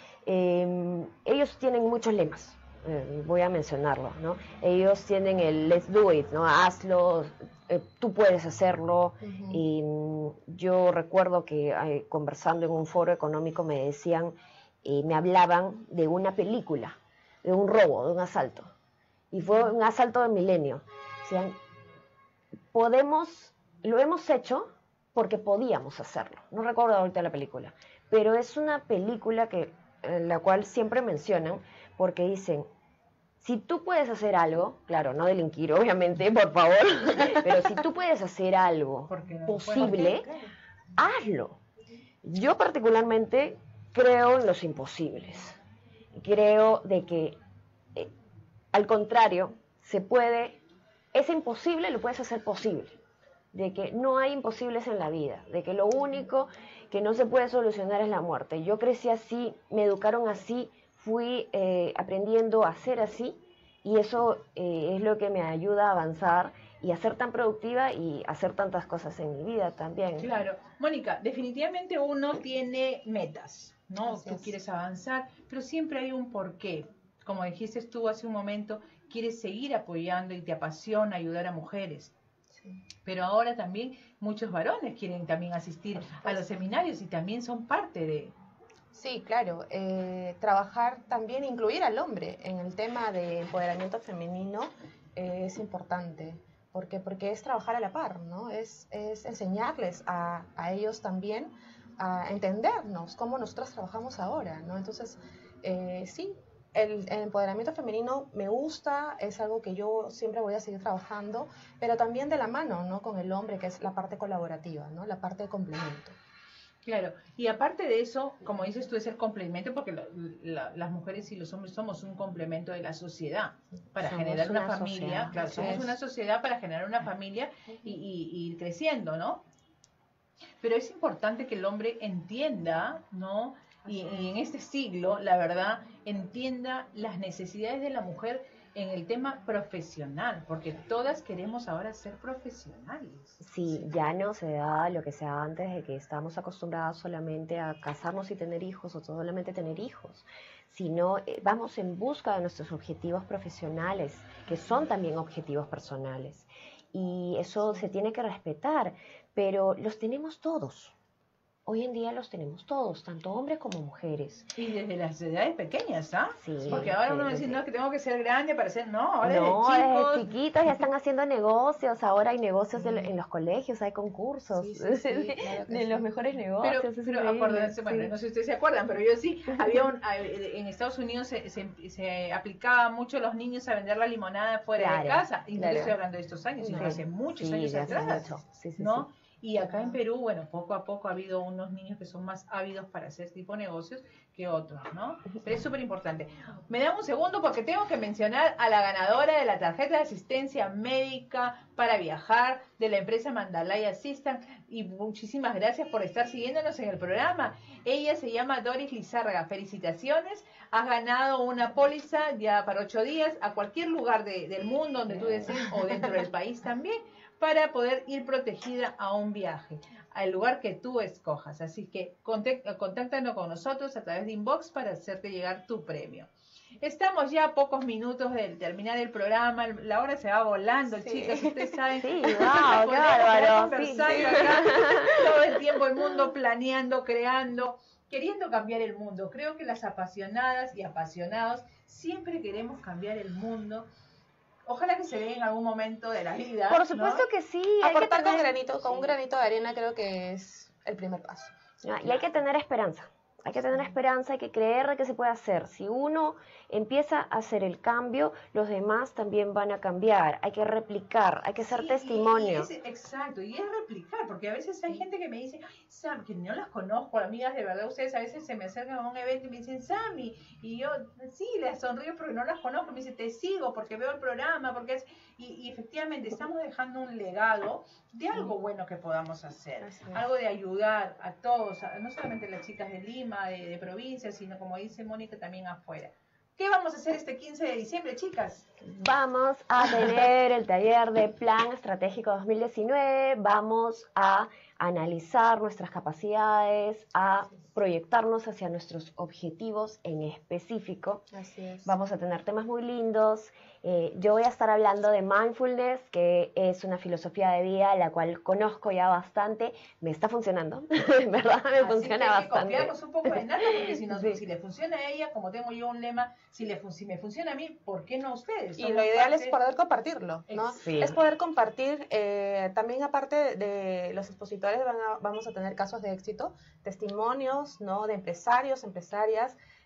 eh, ellos tienen muchos lemas. Eh, voy a mencionarlo, ¿no? Ellos tienen el let's do it, ¿no? Hazlo, eh, tú puedes hacerlo. Uh-huh. Y yo recuerdo que eh, conversando en un foro económico me decían, eh, me hablaban de una película, de un robo, de un asalto. Y fue un asalto de milenio. Decían, podemos, lo hemos hecho porque podíamos hacerlo. No recuerdo ahorita la película, pero es una película que, en la cual siempre mencionan, porque dicen, Si tú puedes hacer algo, claro, no delinquir obviamente, por favor, pero si tú puedes hacer algo no? posible, hazlo. Yo particularmente creo en los imposibles. Creo de que, eh, al contrario, se puede, ese imposible lo puedes hacer posible. De que no hay imposibles en la vida, de que lo único que no se puede solucionar es la muerte. Yo crecí así, me educaron así, fui eh, aprendiendo a ser así, y eso eh, es lo que me ayuda a avanzar y a ser tan productiva y hacer tantas cosas en mi vida también. Claro. Mónica, definitivamente uno tiene metas, ¿no? Así Tú es. quieres avanzar, pero siempre hay un porqué. Como dijiste tú hace un momento, quieres seguir apoyando y te apasiona ayudar a mujeres. Sí. Pero ahora también muchos varones quieren también asistir a los seminarios y también son parte de... Sí, claro. Eh, trabajar también, incluir al hombre en el tema de empoderamiento femenino eh, es importante. ¿Por qué? Porque es trabajar a la par, ¿no? Es, es enseñarles a, a ellos también a entendernos, cómo nosotros trabajamos ahora, ¿no? Entonces, eh, sí, el, el empoderamiento femenino me gusta, es algo que yo siempre voy a seguir trabajando, pero también de la mano, ¿no? Con el hombre, que es la parte colaborativa, ¿no? La parte de complemento. Claro, y aparte de eso, como dices tú, es el complemento, porque la- la- las mujeres y los hombres somos un complemento de la sociedad para Somos generar una, una familia, sociedad. claro, Así somos es. una sociedad para generar una familia y, y- y ir creciendo, ¿no? Pero es importante que el hombre entienda, ¿no? Y, y en este siglo, la verdad, entienda las necesidades de la mujer en el tema profesional, porque todas queremos ahora ser profesionales. Sí, ya no se da lo que se daba antes, de que estábamos acostumbrados solamente a casarnos y tener hijos, o solamente tener hijos, sino eh, vamos en busca de nuestros objetivos profesionales, que son también objetivos personales. Y eso se tiene que respetar, pero los tenemos todos. Hoy en día los tenemos todos, tanto hombres como mujeres. Y desde las edades pequeñas, ¿ah? Sí, Porque ahora uno sí, dice, sí. no, es que tengo que ser grande para ser, no, ahora No, desde desde chicos. chiquitos ya están haciendo negocios, ahora hay negocios de- en los colegios, hay concursos Sí, sí, sí, de, claro que de sí. los mejores negocios. Pero, es pero increíble, acuérdense, bueno, sí. no sé si ustedes se acuerdan, pero yo sí, había un, a- en Estados Unidos se, se, se aplicaba mucho a los niños a vender la limonada fuera de Claro, casa, y no claro. estoy hablando de estos años, sino Sí, hace muchos sí, años de hace atrás, mucho. Sí, sí, ¿no? sí. Y acá en Perú, bueno, poco a poco ha habido unos niños que son más ávidos para hacer tipo de negocios que otros, ¿no? Pero es súper importante. Me dan un segundo porque tengo que mencionar a la ganadora de la tarjeta de asistencia médica para viajar de la empresa Mandalay Assistant, y muchísimas gracias por estar siguiéndonos en el programa. Ella se llama Doris Lizárraga. Felicitaciones. Has ganado una póliza ya para ocho días a cualquier lugar de- del mundo donde tú desees, o dentro del país también, para poder ir protegida a un viaje, al lugar que tú escojas. Así que contact- contáctanos con nosotros a través de inbox para hacerte llegar tu premio. Estamos ya a pocos minutos de terminar el programa, la hora se va volando, Sí. chicas, ustedes saben. Sí, Nos wow, qué podemos quedar bárbaro. Sí, conversando sí. acá todo el tiempo, el mundo planeando, creando, queriendo cambiar el mundo. Creo que las apasionadas y apasionados siempre queremos cambiar el mundo. Ojalá que se dé en algún momento de la vida. Por ¿no? supuesto que sí. hay que Aportar con tener- granito, con un sí. granito de arena creo que es el primer paso. Ah, Y hay que tener esperanza. Hay que tener esperanza, hay que creer de que se puede hacer. Si uno empieza a hacer el cambio, los demás también van a cambiar. Hay que replicar, hay que ser Sí, testimonio. y es- exacto, y es replicar, porque a veces hay gente que me dice, "Ay, Sam, que no las conozco, amigas, de verdad, ustedes a veces se me acercan a un evento y me dicen, Sammy, y yo, sí, les sonrío porque no las conozco, me dice, te sigo porque veo el programa, porque es, y, y efectivamente estamos dejando un legado de algo bueno que podamos hacer, Así es. algo de ayudar a todos, a- no solamente a las chicas de Lima, de, de provincia, sino como dice Mónica, también afuera. ¿Qué vamos a hacer este quince de diciembre, chicas? Vamos a tener el taller de Plan Estratégico dos mil diecinueve, vamos a analizar nuestras capacidades, a proyectarnos hacia nuestros objetivos en específico. Así es. Vamos a tener temas muy lindos. Eh, yo voy a estar hablando de mindfulness, que es una filosofía de vida la cual conozco ya bastante. Me está funcionando, en verdad me Así funciona que hay que bastante. confiarnos un poco en Nata, porque si, nos- Sí. si le funciona a ella, como tengo yo un lema, si, le, fun- si me funciona a mí, ¿por qué no a ustedes? Y Somos lo ideal parte- es poder compartirlo, ¿no? Sí. Es poder compartir, eh, también aparte de los expositores van a- vamos a tener casos de éxito, testimonios, ¿no? De empresarios, empresarias,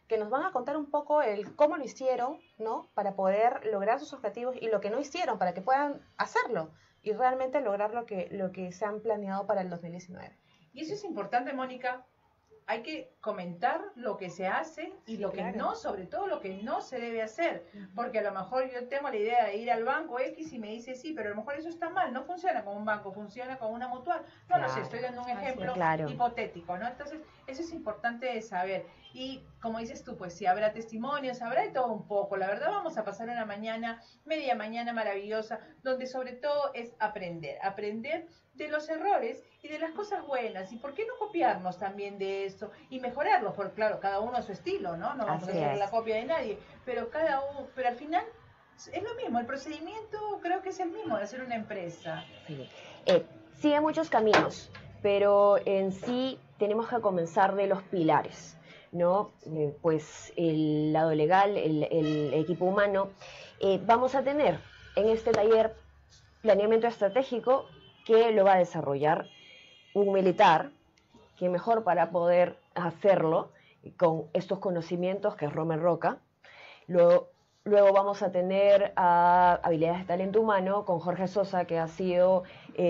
que nos van a contar un poco el cómo lo hicieron, ¿no? Para poder lograr sus objetivos y lo que no hicieron, para que puedan hacerlo y realmente lograr lo que, lo que se han planeado para el dos mil diecinueve. Y eso es importante, Mónica. Hay que comentar lo que se hace y Sí, lo que claro. no, sobre todo lo que no se debe hacer. Porque a lo mejor yo tengo la idea de ir al banco X y me dice sí, pero a lo mejor eso está mal. No funciona como un banco, funciona como una mutual. No lo sé, Claro. estoy dando un Así es. ejemplo Claro. hipotético, ¿no? Entonces, eso es importante de saber. Y como dices tú, pues si habrá testimonios, habrá de todo un poco. La verdad, vamos a pasar una mañana, media mañana maravillosa, donde sobre todo es aprender. Aprender de los errores y de las cosas buenas. ¿Y por qué no copiarnos también de esto y mejorarlo? Porque claro, cada uno a su estilo, ¿no? No vamos Así a hacer es. la copia de nadie, pero cada uno, pero al final es lo mismo, el procedimiento creo que es el mismo de hacer una empresa. Sí. Eh, sigue muchos caminos, pero en sí tenemos que comenzar de los pilares, ¿no? Eh, pues el lado legal, el, el equipo humano. Eh, vamos a tener en este taller planeamiento estratégico que lo va a desarrollar un militar, que mejor para poder hacerlo con estos conocimientos, que es Romer Roca. Luego, luego vamos a tener a habilidades de talento humano con Jorge Sosa, que ha sido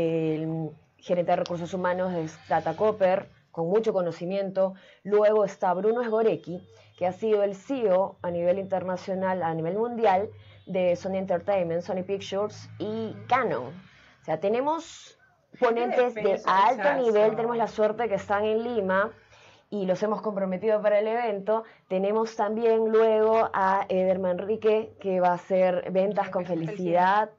el gerente de recursos humanos de Data Copper, con mucho conocimiento. Luego está Bruno Sgorecki, que ha sido el C E O a nivel internacional, a nivel mundial, de Sony Entertainment, Sony Pictures y Canon. O sea, tenemos ponentes de peso, alto exacto. nivel, tenemos la suerte que están en Lima y los hemos comprometido para el evento. Tenemos también luego a Eder Manrique, que va a hacer ventas con felicidad,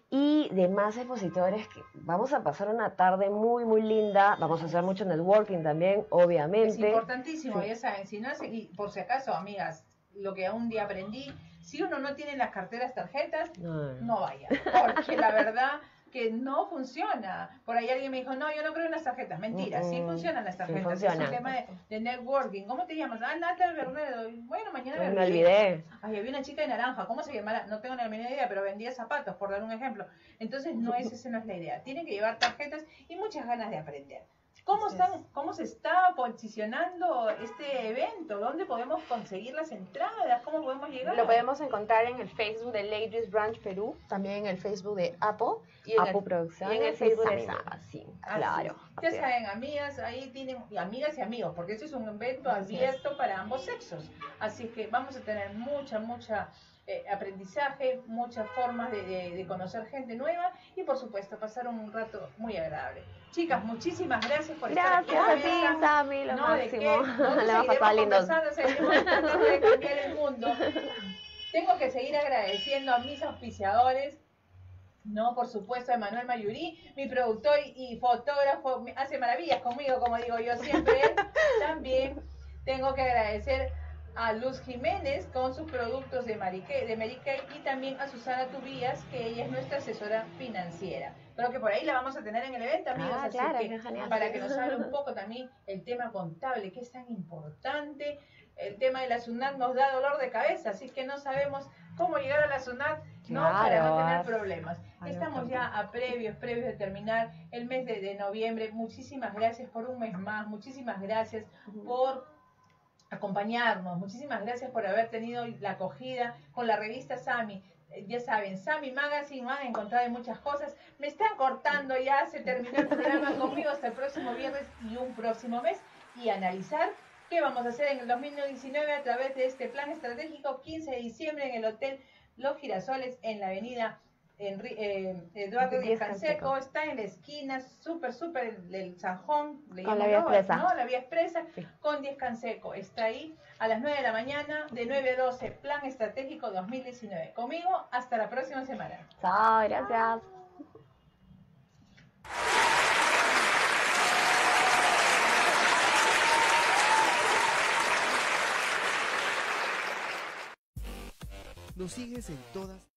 y demás expositores. Que vamos a pasar una tarde muy, muy linda. Vamos a hacer mucho networking también, Es obviamente. importantísimo, Sí. ya saben, si no hace, y por si acaso, amigas, lo que un día aprendí, si uno no tiene las carteras tarjetas, No. no vaya, porque la verdad que no funciona. Por ahí alguien me dijo, no, yo no creo en las tarjetas. Mentira, sí Mm, mm, funcionan las sí tarjetas. Es funcionan. un tema de, de networking. ¿Cómo te llamas? Ah, Nata Bernedo. Bueno, mañana Me me olvidé. Ay, había una chica de naranja. ¿Cómo se llamará? No tengo ni la menor idea, pero vendía zapatos, por dar un ejemplo. Entonces, no es, esa no es la idea. Tienen que llevar tarjetas y muchas ganas de aprender. ¿Cómo, Así están, es. ¿Cómo se está posicionando este evento? ¿Dónde podemos conseguir las entradas? ¿Cómo podemos llegar? Lo podemos encontrar en el Facebook de Ladies Branch Perú, también en el Facebook de Apple y en, Apu el, Producciones y en el Facebook de Sami Sami. Maga, sí, Así claro. es. Ya así es. saben, amigas, ahí tienen, y amigas y amigos, porque este es un evento Así abierto para ambos sexos. Así que vamos a tener mucha, mucha eh, aprendizaje, muchas formas de, de- de conocer gente nueva y, por supuesto, pasar un rato muy agradable. Chicas, muchísimas gracias por estar aquí. Gracias a en la mesa. ti, Sami, lo No, ¿de qué? máximo. Nosotros La hemos seguiremos pasado lindo. conversando, seguiremos tratando de cambiar el mundo. Tengo que seguir agradeciendo a mis auspiciadores. No, por supuesto, a Emanuel Mayurí, mi productor y fotógrafo, me- hace maravillas conmigo, como digo yo siempre. También tengo que agradecer a Luz Jiménez con sus productos de Mary Kay, de Mary Kay, y también a Susana Tubías, que ella es nuestra asesora financiera. Creo que por ahí la vamos a tener en el evento, amigos, Ah, así claro, que qué genial. para que nos hable un poco también el tema contable, que es tan importante. El tema de la SUNAT nos da dolor de cabeza, así que no sabemos cómo llegar a la SUNAT, ¿no? Para no Claro. tener problemas. Ay, Estamos bastante. ya a previos, previos de terminar el mes de, de noviembre. Muchísimas gracias por un mes más, muchísimas gracias por acompañarnos, muchísimas gracias por haber tenido la acogida con la revista Sami. Eh, Ya saben, Sami Magazine, van a encontrar de muchas cosas. Me están cortando ya, se terminó el programa conmigo hasta el próximo viernes y un próximo mes, y analizar qué vamos a hacer en el dos mil diecinueve a través de este plan estratégico. Quince de diciembre en el Hotel Los Girasoles, en la avenida Enri- eh, Eduardo Díaz Díaz Canseco. Canseco. Está en la esquina, súper, súper del Sanjón, le Con la llaman, vía ¿no? expresa. ¿no? La vía expresa, Sí. con Díaz Canseco. Está ahí a las nueve de la mañana, de nueve a doce, Plan Estratégico dos mil diecinueve. Conmigo, hasta la próxima semana. Chao, gracias. Nos sigues en todas